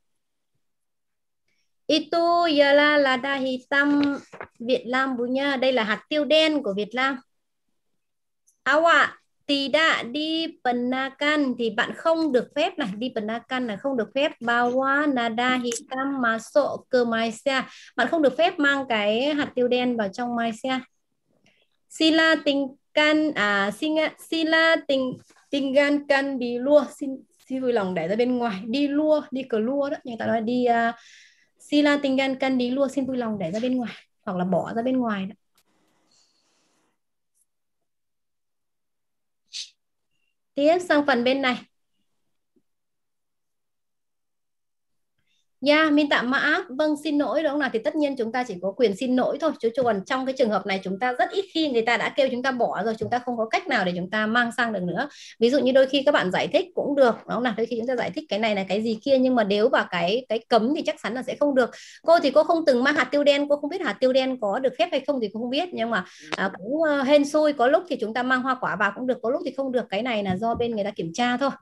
Itu ialah lada hitam Việt Nam punya. Đây là hạt tiêu đen của Việt Nam. Awak tidak dibenarkan thì bạn không được phép này, dibenarkan là không được phép. Bawa nada hitam masuk ke Malaysia, bạn không được phép mang cái hạt tiêu đen vào trong Malaysia. Sila tinggalkan di luar. Xin vui lòng để ra bên ngoài. Đi lua, đi cờ lua đó, người ta nói đi sila tinggalkan di luar, xin vui lòng để ra bên ngoài hoặc là bỏ ra bên ngoài đó. Tiếp sang phần bên này. Yeah, minta maaf, vâng xin lỗi đúng không nào, thì tất nhiên chúng ta chỉ có quyền xin lỗi thôi, chứ còn trong cái trường hợp này chúng ta rất ít khi người ta đã kêu chúng ta bỏ rồi, chúng ta không có cách nào để chúng ta mang sang được nữa. Ví dụ như đôi khi các bạn giải thích cũng được đúng không nào, đôi khi chúng ta giải thích cái này là cái gì kia, nhưng mà nếu vào cái cấm thì chắc chắn là sẽ không được. Cô thì cô không từng mang hạt tiêu đen, cô không biết hạt tiêu đen có được phép hay không thì cô không biết, nhưng mà cũng hên xui, có lúc thì chúng ta mang hoa quả vào cũng được, có lúc thì không được, cái này là do bên người ta kiểm tra thôi.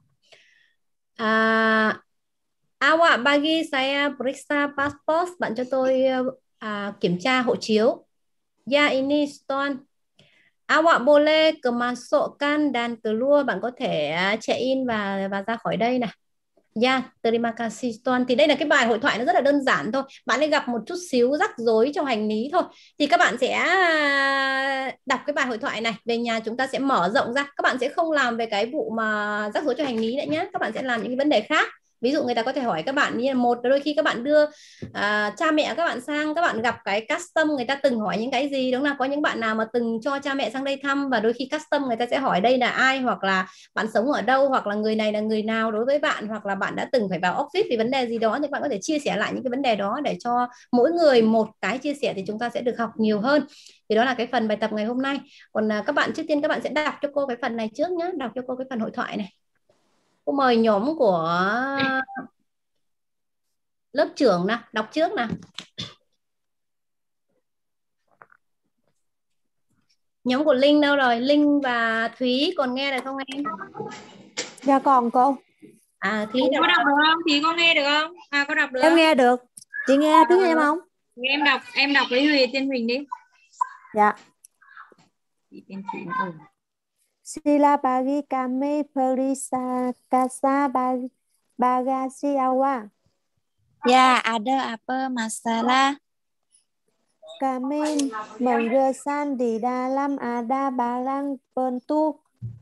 Awak bagi saya periksa pasport, bạn cho tôi kiểm tra hộ chiếu. Ya ini Stone. Awak boleh kemasukkan dan keluar, bạn có thể check in và ra khỏi đây này. Ya, terima kasih Stone. Thì đây là cái bài hội thoại nó rất là đơn giản thôi. Bạn ấy gặp một chút xíu rắc rối trong hành lý thôi, thì các bạn sẽ đọc cái bài hội thoại này về nhà, chúng ta sẽ mở rộng ra. Các bạn sẽ không làm về cái vụ mà rắc rối cho hành lý nữa nhé, các bạn sẽ làm những cái vấn đề khác. Ví dụ người ta có thể hỏi các bạn như là một, đôi khi các bạn đưa cha mẹ các bạn sang, các bạn gặp cái custom, người ta từng hỏi những cái gì, đúng là có những bạn nào mà từng cho cha mẹ sang đây thăm, và đôi khi custom người ta sẽ hỏi đây là ai, hoặc là bạn sống ở đâu, hoặc là người này là người nào đối với bạn, hoặc là bạn đã từng phải vào office vì vấn đề gì đó, thì bạn có thể chia sẻ lại những cái vấn đề đó để cho mỗi người một cái chia sẻ, thì chúng ta sẽ được học nhiều hơn. Thì đó là cái phần bài tập ngày hôm nay. Còn các bạn trước tiên các bạn sẽ đọc cho cô cái phần này trước nhé, đọc cho cô cái phần hội thoại này. Cô mời nhóm của lớp trưởng nào, đọc trước nào. Nhóm của Linh đâu rồi? Linh và Thúy còn nghe được không em? Dạ còn cô. Thúy có đọc được không? Thì có nghe được không? Có đọc được. Em nghe được. Chị nghe tiếng em không? Em đọc với Huy Tiên Huỳnh đi. Dạ. Sila bagi kami periksa kasa bagasi awak. Ya, ada apa masalah? Kami menggesan di dalam ada barang bentuk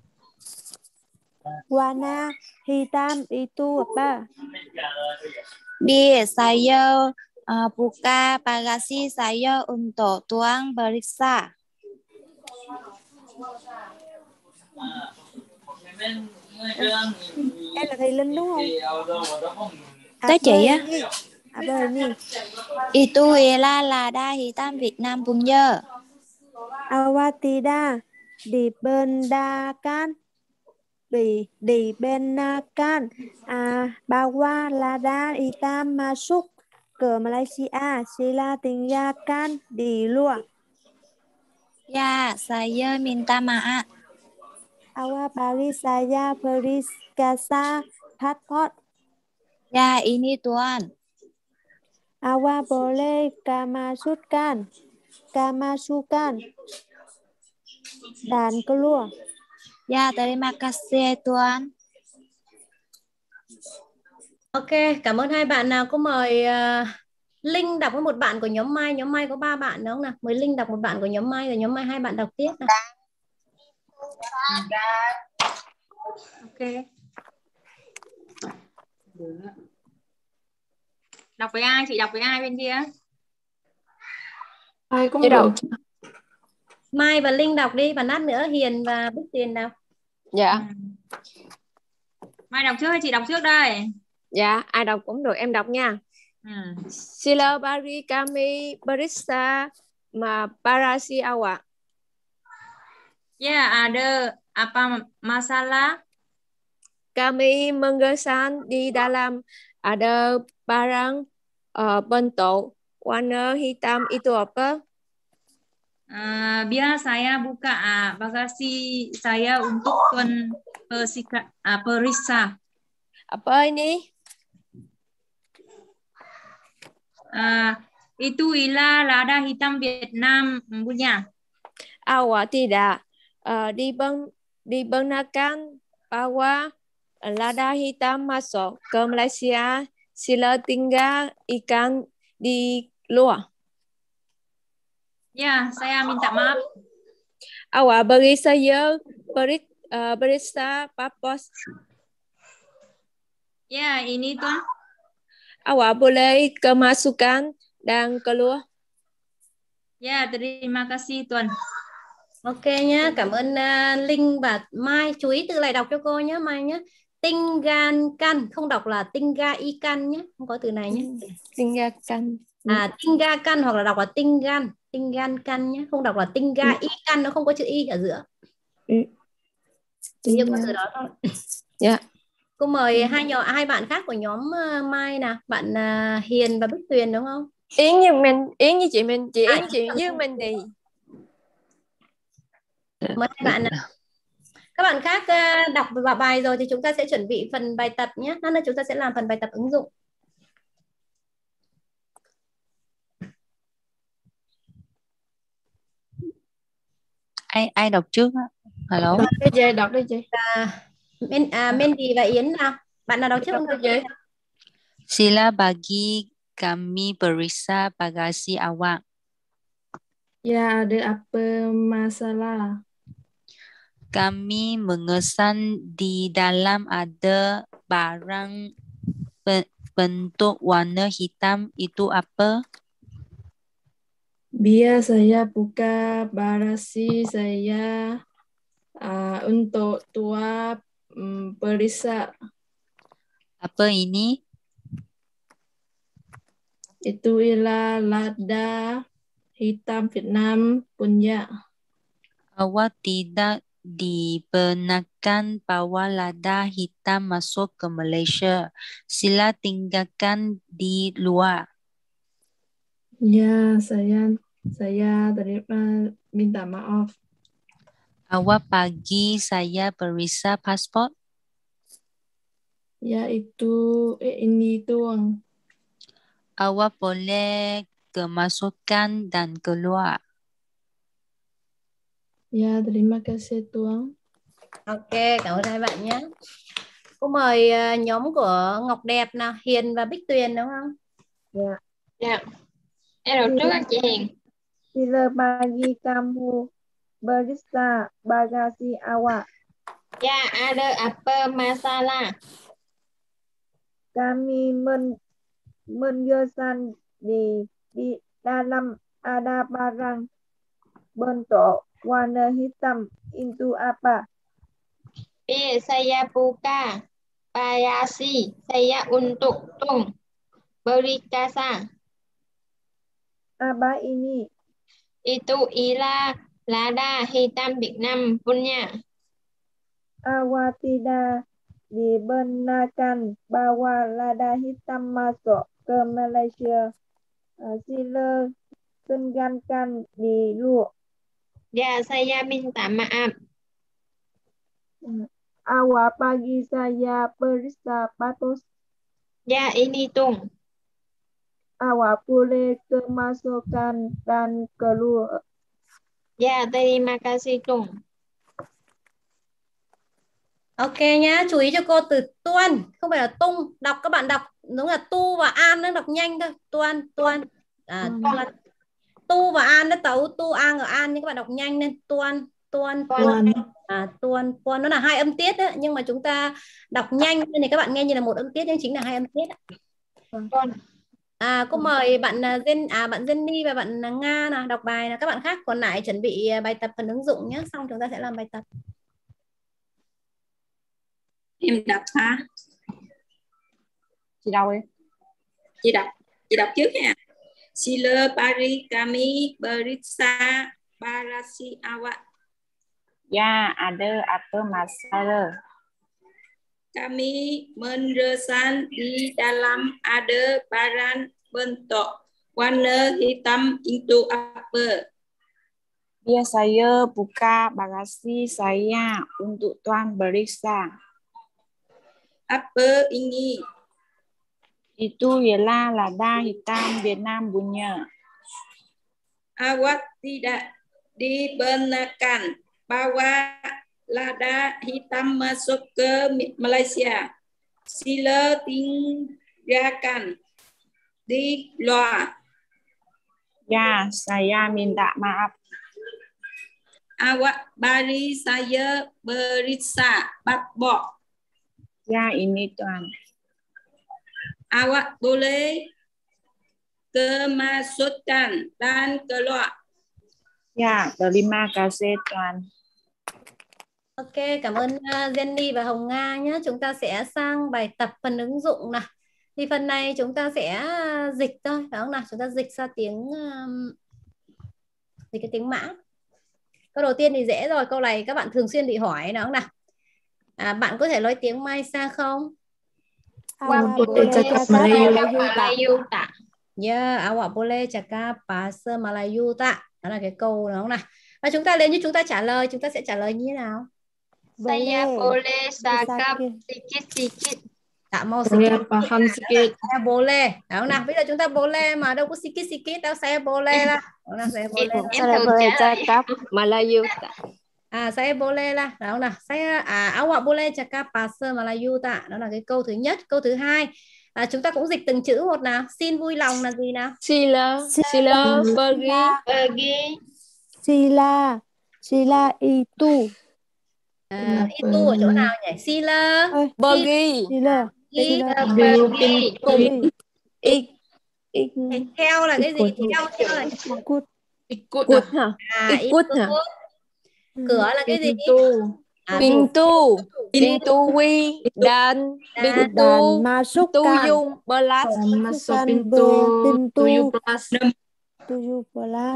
warna hitam, itu apa? Bi, saya buka bagasi saya untuk tuang periksa. Em là thầy Linh đúng không? Tới chị á. Itu ialah lada hitam Vietnam punya. Awak tidak dibenarkan bawa lada hitam masuk ke Malaysia. Sila tinggalkan di luar. Ya, saya minta maaf. Awak bagi saya periksa pasport. Ya, ini tuan. Awak boleh kemasukkan dan keluar. Ya, terima kasih tuan. Ok, cảm ơn hai bạn. Nào, cô mời Linh đọc với một bạn của nhóm Mai. Nhóm Mai có 3 bạn đúng không nào? Mời Linh đọc một bạn của nhóm Mai, rồi nhóm Mai 2 bạn đọc tiếp nào. Ok. Đọc với ai? Chị đọc với ai bên kia? Ai cũng được. Mai và Linh đọc đi, và lát nữa Hiền và Bích Tiền đọc. Dạ. Mai đọc trước hay chị đọc trước đây? Dạ, ai đọc cũng được, em đọc nha. Sila bagi kami periksa bagasi awak. Ya, ada apa masalah? Kami menggesan di dalam ada barang bentuk warna hitam, itu apa? Biar saya buka bagasi saya untuk periksa. Apa ini? Itu ialah lada hitam Vietnam punya. Awak tidak dibenarkan bawa lada hitam masuk ke Malaysia. Sila tinggalkan di luar. Ya, saya minta maaf. Awak bagi saya periksa pasport. Ya, ini tuan. Awak boleh kemasukkan dan keluar. Ya, terima kasih tuan. Ok nhá, cảm ơn Linh và Mai. Chú ý tự lại đọc cho cô nhé Mai nhé. Tinggalkan, không đọc là tinggalkan nhé, không có từ này nhé. Tinggalkan. Tinggalkan hoặc là đọc là tinggalkan nhé, không đọc là tinggalkan, nó không có chữ y ở giữa. Chỉ có từ đó thôi. Dạ. Cô mời hai bạn khác của nhóm Mai nè, bạn Hiền và Bích Tuyền đúng không? Yến như chị mình, chị Yến chị với mình đi. Mời hai bạn nào. Các bạn khác đọc bài rồi thì chúng ta sẽ chuẩn bị phần bài tập nhé. Lát nữa chúng ta sẽ làm phần bài tập ứng dụng. Ai đọc trước á? Hello. Đọc đi chị. Mandy và Yến nào. Bạn nào đọc trước không? Sila bagi kami periksa bagasi awak. Ya, ada apa masalah? Kami mengesan di dalam ada barang bentuk warna hitam, itu apa? Biar saya buka bagasi saya untuk Tuan periksa. Apa ini? Itu ialah lada hitam Vietnam punya. Awak tidak dibenarkan bawa lada hitam masuk ke Malaysia. Sila tinggalkan di luar. Ya, saya terima minta maaf. Awak bagi saya periksa pasport. Ya, ini Tuan. Awak boleh kemasukan dan keluar. Ya, terima kasih Tuan. Ok, cảm ơn hai bạn nhé. Cô mời nhóm của Ngọc Đẹp nào, Hiền và Bích Tuyền đúng không? Dạ. Dạ. Em đọc trước anh chị Hiền. Sila bagi kamu periksa bagasi awak. Ya, ada apa masalah? Kami mengesan di dalam ada barang bentuk warna hitam, itu apa? Biar saya buka bagasi saya untuk Tung periksa. Apa ini? Itu ialah lada hitam Vietnam punya. Awak tidak dibenarkan bawa lada hitam masuk ke Malaysia. Sila tinggalkan di luar. Ya, saya minta maaf. Awak bagi saya periksa pasport. Ya, ini Tung. Awak boleh kemasukan dan keluar. Ya, terima kasih Tung. Ok nhá, chú ý cho cô từ tuan, không phải là tung. Đọc các bạn đọc giống là tu và an, nó đọc nhanh thôi. Tuan. Tuan. Tu và an nó tấu tu an ở an, nhưng các bạn đọc nhanh lên. Tuan. Tuan. Nó là hai âm tiết đấy, nhưng mà chúng ta đọc nhanh nên các bạn nghe như là một âm tiết nhưng chính là hai âm tiết. Cô mời bạn Jenny và bạn Nga nào đọc bài nào. Các bạn khác còn lại chuẩn bị bài tập phần ứng dụng nhé, xong chúng ta sẽ làm bài tập. Em đọc hả? Chị đâu đi? Chị đọc trước nha. Sila bagi kami periksa bagasi awak. Ya, ada apa masalah? Kami mengesan di dalam ada barang bentuk warna hitam, itu apa? Biar saya buka bagasi saya untuk Tuan periksa. Apa ini? Itu ialah lada hitam Vietnam punya. Awak tidak dibenarkan bawa lada hitam masuk ke Malaysia. Sila tinggalkan di luar. Ya, saya minta maaf. Awak bagi saya periksa pasport. Ya, ini Tuan. Awak boleh kemasukan dan keluar. Ya, terima kasih Tuan. Ok, cảm ơn Jenny và Hồng Nga nhé. Chúng ta sẽ sang bài tập phần ứng dụng nào. Thì phần này chúng ta sẽ dịch thôi, phải không nào? Chúng ta dịch ra dịch cái tiếng Mã. Câu đầu tiên thì dễ rồi, câu này các bạn thường xuyên bị hỏi, phải không nào? Bạn có thể nói tiếng Mai Sa không? Awak boleh cakap Melayu tak? Yeah, awak boleh cakap bahasa Melayu tak? Đó là cái câu đó nào. Và chúng ta nếu như chúng ta trả lời, chúng ta sẽ trả lời như thế nào? Saya boleh cakap sikit-sikit. Tak mau Saya sikit. paham sikit. Saya boleh. Đó nào, bây giờ chúng ta boleh mà đâu có sikit-sikit đâu, saya boleh lah. Đó nào, saya boleh. Saya boleh cakap Melayu tak? Saya boleh lah. Đó nào, awak boleh cakap bahasa Melayu tak? Đó là cái câu thứ nhất. Câu thứ hai, chúng ta cũng dịch từng chữ một nào. Xin vui lòng là gì nào? Sila pergi. Sila itu. Itu ở chỗ nào nhỉ? Sila Pergi. Theo là cái gì? Theo chưa? Ikut hả? Ikut hả? Cửa là cái gì? Pintu dan pintu tuyung belas. Masuk pintu 17. 17.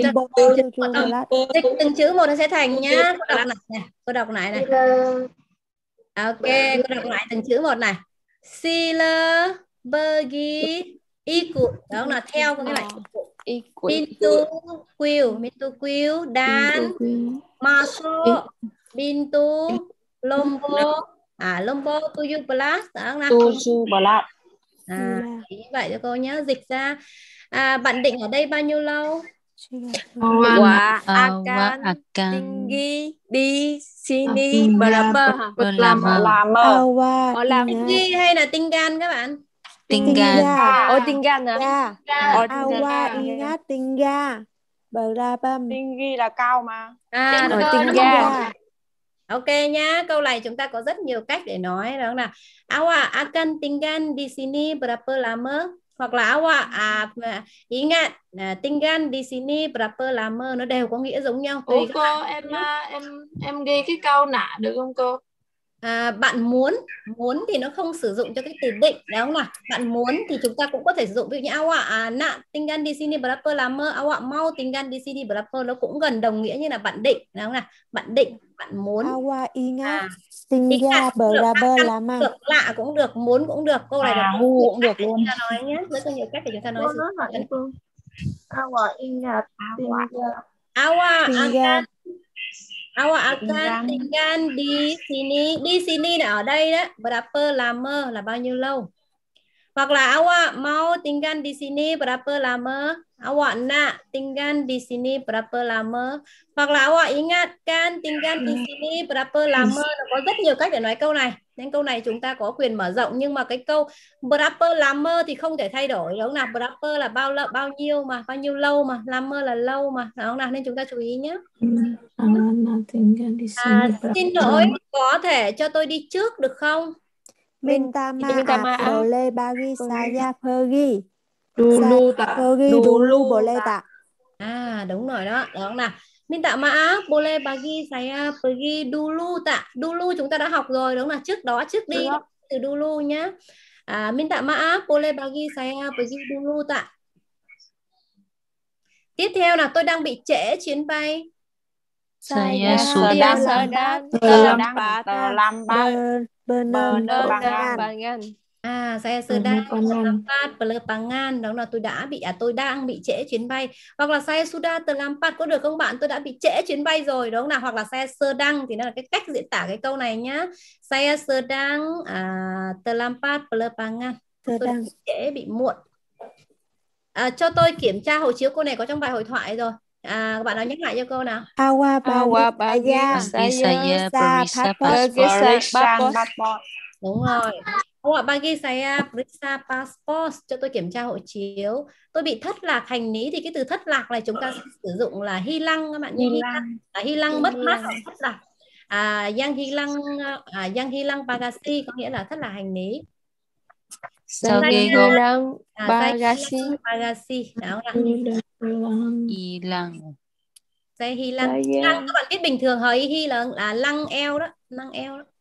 Dịch từng chữ một nó sẽ thành nhá. Cô đọc lại này. Ok, cô đọc lại từng chữ một này. Sila pergi ikut. Đó là theo cái này. Pintu kuil dan masuk pintu Lombok. Lombok 17. Đó là 17. Như vậy cho cô nhớ dịch ra. Bạn định ở đây bao nhiêu lâu? Awak akan tinggi di sini berapa lama? Tinggi hay là tinggan các bạn? Tinggal. Tinggal hả? Awak ingat tinggal berapa? Tinggi là cao mà. Tinggal. Ok nhá, câu này chúng ta có rất nhiều cách để nói, đó là awak akan tinggal di sini berapa lama, hoặc là awak ingat tinggal di sini berapa lama, nó đều có nghĩa giống nhau. Ủa cô, em ghi cái câu nạ được không cô? Bạn muốn thì nó không sử dụng cho cái từ định, đúng không nào? Bạn muốn thì chúng ta cũng có thể sử dụng, ví dụ như awak nak tinggal di sini berapa lama, awak mau tinggal di sini berapa, nó cũng gần đồng nghĩa như là bạn định, đúng không nào? Bạn định, bạn muốn. Awak ingat tinggal berapa lama. Được, lạ cũng được, muốn cũng được. Câu này là cũng được luôn. Chúng ta nói nhé, rất là nhiều cách để chúng ta nói. Awak ingat Awak akan tinggal di sini. Di sini là ở đây đó. Berapa lama là bao nhiêu lâu. Hoặc là awak mau tinggal di sini berapa lama. Awak nak tinggal di sini berapa lama. Hoặc là awak ingat kan tinggal di sini berapa lama. Nó có rất nhiều cách để nói câu này. Nên câu này chúng ta có quyền mở rộng, nhưng mà cái câu berapa lama thì không thể thay đổi, đúng không nào? Berapa là bao nhiêu mà, bao nhiêu lâu mà, lama là lâu mà, đúng không nào? Nên chúng ta chú ý nhé. Xin lỗi, có thể cho tôi đi trước được không? Minta maaf, boleh bagi saya pergi. Dulu tak? Dulu boleh tak? Đúng rồi đó, đúng không nào? Minta maaf, boleh bagi saya pergi dulu tak? Dulu chúng ta đã học rồi, đúng không nào? Trước đó, trước đi, từ dulu nhé. Minta maaf, boleh bagi saya pergi dulu tak? Tiếp theo là tôi đang bị trễ chuyến bay. Saya sudah terlambat penerbangan. Saya sedang terlambat penerbangan, đó là tôi đang bị trễ chuyến bay. Hoặc là saya sudah terlambat, có được không bạn? Tôi đã bị trễ chuyến bay rồi, đúng không nào? Hoặc là saya sedang thì nó là cái cách diễn tả cái câu này nhá. Saya sedang terlambat penerbangan. Tôi đang bị trễ, bị muộn. Cho tôi kiểm tra hộ chiếu, cô này có trong bài hội thoại rồi. Các bạn nói nhắc lại cho cô nào. Awak bagi saya passport. Đúng rồi. Awak bagi saya periksa passport, cho tôi kiểm tra hộ chiếu. Tôi bị thất lạc hành lý thì cái từ thất lạc này chúng ta sẽ sử dụng là hilang các bạn nhé. Hilang mất mát hoặc thất lạc. Yang hilang bagasi có nghĩa là thất lạc hành lý. Sao hilang bagasi. Đó là hilang. Say hi lăng. Lăng các bạn biết bình thường hờ hi là lăng eo đó, lăng eo đó.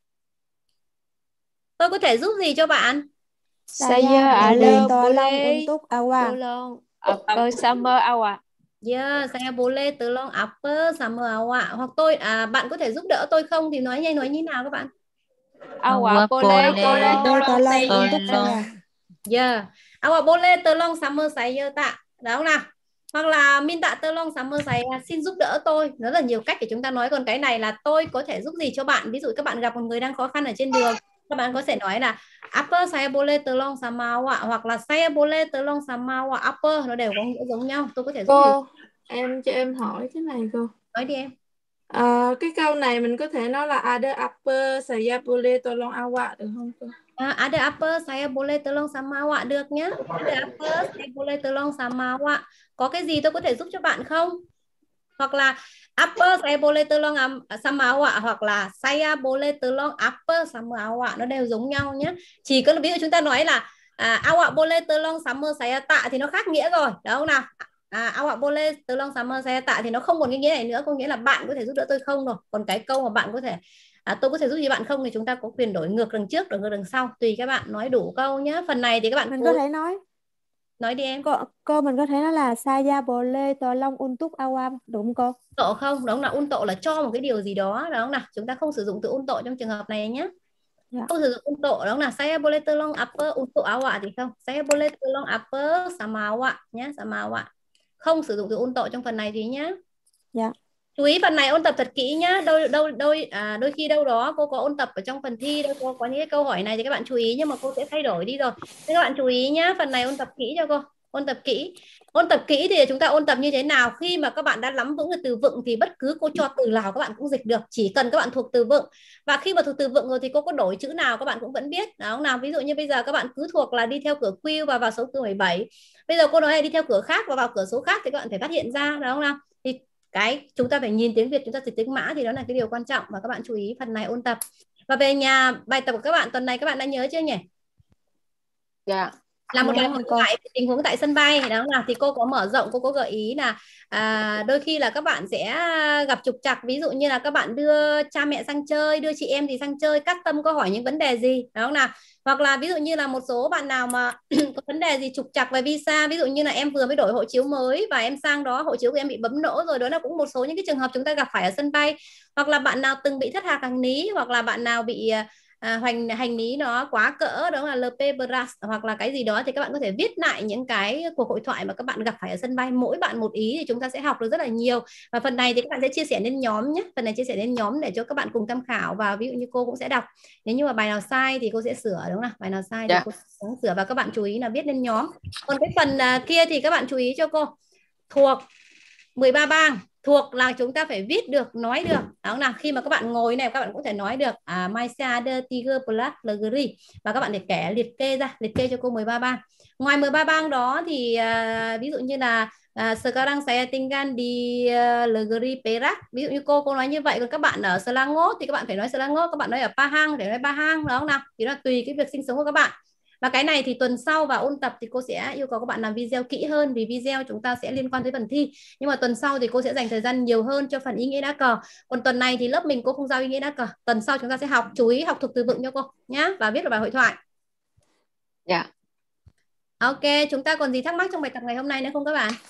Tôi có thể giúp gì cho bạn? Saya boleh tolong untuk awak. tolong bersama awak. Yeah, saya boleh tolong apa sama awak. Hoặc bạn có thể giúp đỡ tôi không thì nói như nào các bạn? Awak boleh tolong untuk saya. Yeah. Awak boleh tolong sama saya tak? Đúng không nào? Hoặc là minta tolong sama saya, xin giúp đỡ tôi. Rất là nhiều cách để chúng ta nói. Còn cái này là tôi có thể giúp gì cho bạn. Ví dụ các bạn gặp một người đang khó khăn ở trên đường, các bạn có thể nói là apa saya boleh tolong sama awak, hoặc là saya boleh tolong sama awak apa, nó đều có nghĩa giống nhau. Tôi có thể giúp Cô, cho em hỏi cái này cô. Nói đi em. Cái câu này mình có thể nói là ada apa saya boleh tolong awak được không cô? Ada apa saya boleh tolong sama awak được nhé. Ada apa saya boleh tolong sama awak. Có cái gì tôi có thể giúp cho bạn không? Hoặc là apa saya boleh tolong sama awak, hoặc là saya boleh tolong apa sama awak, nó đều giống nhau nhé. Chỉ có ví dụ chúng ta nói là awak boleh tolong sama saya tak thì nó khác nghĩa rồi, đúng không nào? Awak boleh tolong sama saya tak thì nó không còn cái nghĩa này nữa, có nghĩa là bạn có thể giúp đỡ tôi không rồi. Còn cái câu mà bạn có thể tôi có thể giúp gì bạn không thì chúng ta có quyền đổi ngược đằng trước, đổi ngược đằng sau, tùy các bạn nói đủ câu nhé. Phần này thì các bạn Mình có thể nói đi em. Cô mình có thể nói là saya boleh tolong untuk awak đúng không cô? Tộ không? Đúng là unto là cho một cái điều gì đó, đúng không nào? Chúng ta không sử dụng từ unto trong trường hợp này nhé. Không sử dụng unto, đúng là saya boleh tolong apa untuk awak thì không. Saya boleh tolong apa sama awak nhé, sama awak. Không sử dụng từ unto trong phần này thì nhé. Dạ. Chú ý phần này ôn tập thật kỹ nhá. Đôi khi đâu đó cô có ôn tập ở trong phần thi, đâu có những cái câu hỏi này thì các bạn chú ý, nhưng mà cô sẽ thay đổi đi rồi. Nên các bạn chú ý nhá, phần này ôn tập kỹ cho cô. Ôn tập kỹ. Ôn tập kỹ thì chúng ta ôn tập như thế nào? Khi mà các bạn đã nắm vững được từ vựng thì bất cứ cô cho từ nào các bạn cũng dịch được, chỉ cần các bạn thuộc từ vựng. Và khi mà thuộc từ vựng rồi thì cô có đổi chữ nào các bạn cũng vẫn biết. Đó nào, ví dụ như bây giờ các bạn cứ thuộc là đi theo cửa Q và vào số từ 17. Bây giờ cô nói là đi theo cửa khác và vào cửa số khác thì các bạn phải phát hiện ra, đúng không nào? Thì cái chúng ta phải nhìn tiếng Việt, chúng ta dịch tiếng mã thì đó là cái điều quan trọng, và các bạn chú ý phần này ôn tập. Và về nhà bài tập của các bạn tuần này các bạn đã nhớ chưa nhỉ? Dạ. Là một bài hỏi tình huống tại sân bay đó là thì cô có mở rộng, cô có gợi ý là đôi khi là các bạn sẽ gặp trục trặc, ví dụ như là các bạn đưa cha mẹ sang chơi, đưa chị em gì sang chơi, các tâm có hỏi những vấn đề gì đó không nào? Hoặc là ví dụ như là một số bạn nào mà có vấn đề gì trục trặc về visa, ví dụ như là em vừa mới đổi hộ chiếu mới và em sang đó hộ chiếu của em bị bấm lỗ rồi, đó là cũng một số những cái trường hợp chúng ta gặp phải ở sân bay. Hoặc là bạn nào từng bị thất lạc hành lý, hoặc là bạn nào bị hành lý nó quá cỡ, đó là LP Plus hoặc là cái gì đó, thì các bạn có thể viết lại những cái cuộc hội thoại mà các bạn gặp phải ở sân bay, mỗi bạn một ý thì chúng ta sẽ học được rất là nhiều. Và phần này thì các bạn sẽ chia sẻ lên nhóm nhé, phần này chia sẻ lên nhóm để cho các bạn cùng tham khảo, và ví dụ như cô cũng sẽ đọc, nếu như mà bài nào sai thì cô sẽ sửa, đúng không? Bài nào sai thì cô sẽ sửa, và các bạn chú ý là viết lên nhóm. Còn cái phần kia thì các bạn chú ý cho cô, thuộc 13 bang, thuộc là chúng ta phải viết được, nói được. Đó là khi mà các bạn ngồi này các bạn cũng thể nói được Malaysia, Tiger, Plus, Negeri, và các bạn để kẻ liệt kê cho cô 13 bang. Ngoài 13 bang đó thì ví dụ như là sekarang saya tinggal di Negeri Perak, ví dụ như cô nói như vậy. Còn các bạn ở Selangor thì các bạn phải nói Selangor, các bạn nói ở Pahang để nói Pahang, đó không nào? Thì nó tùy cái việc sinh sống của các bạn. Và cái này thì tuần sau vào ôn tập thì cô sẽ yêu cầu các bạn làm video kỹ hơn, vì video chúng ta sẽ liên quan tới phần thi. Nhưng mà tuần sau thì cô sẽ dành thời gian nhiều hơn cho phần ý nghĩa đá cờ. Còn tuần này thì lớp mình cô không giao ý nghĩa đá cờ. Tuần sau chúng ta sẽ học, chú ý học thuộc từ vựng cho cô nhá, và viết vào bài hội thoại. Dạ. Ok, chúng ta còn gì thắc mắc trong bài tập ngày hôm nay nữa không các bạn?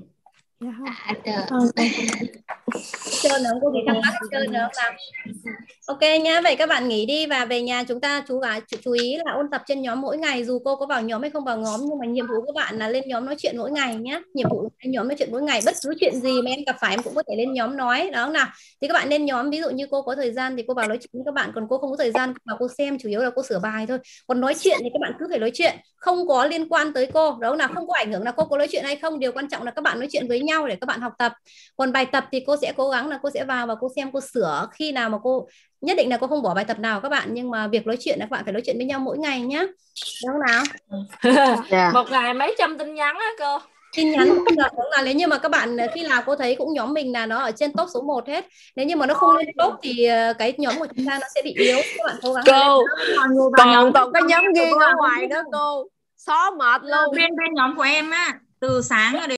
Trơn nữa, cô gì thắc mắc trơn nữa nào. Ok nhá, vậy các bạn nghỉ đi và về nhà chúng ta chú ý là ôn tập trên nhóm mỗi ngày, dù cô có vào nhóm hay không vào nhóm, nhưng mà nhiệm vụ của các bạn là lên nhóm nói chuyện mỗi ngày nhé. Nhiệm vụ lên nhóm nói chuyện mỗi ngày, bất cứ chuyện gì mà em gặp phải em cũng có thể lên nhóm nói, đó nào. Thì các bạn lên nhóm, ví dụ như cô có thời gian thì cô vào nói chuyện với các bạn, còn cô không có thời gian mà cô xem, chủ yếu là cô sửa bài thôi. Còn nói chuyện thì các bạn cứ phải nói chuyện, không có liên quan tới cô, đó nào, không có ảnh hưởng là cô có nói chuyện hay không, điều quan trọng là các bạn nói chuyện với nhau để các bạn học tập. Còn bài tập thì cô sẽ cố gắng là cô sẽ vào và cô xem, cô sửa khi nào mà cô nhất định là cô không bỏ bài tập nào các bạn, nhưng mà việc nói chuyện là các bạn phải nói chuyện với nhau mỗi ngày nhé, đúng không nào? Một ngày mấy trăm tin nhắn á cô. Tin nhắn cũng được, đúng là nếu như mà các bạn khi nào cô thấy cũng nhóm mình là nó ở trên top số 1 hết, nếu như mà nó không lên top thì cái nhóm của chúng ta nó sẽ bị yếu, các bạn cố gắng cô. Còn cái nhóm riêng ở ngoài đó cô, xóa mệt luôn. Bên nhóm của em á, từ sáng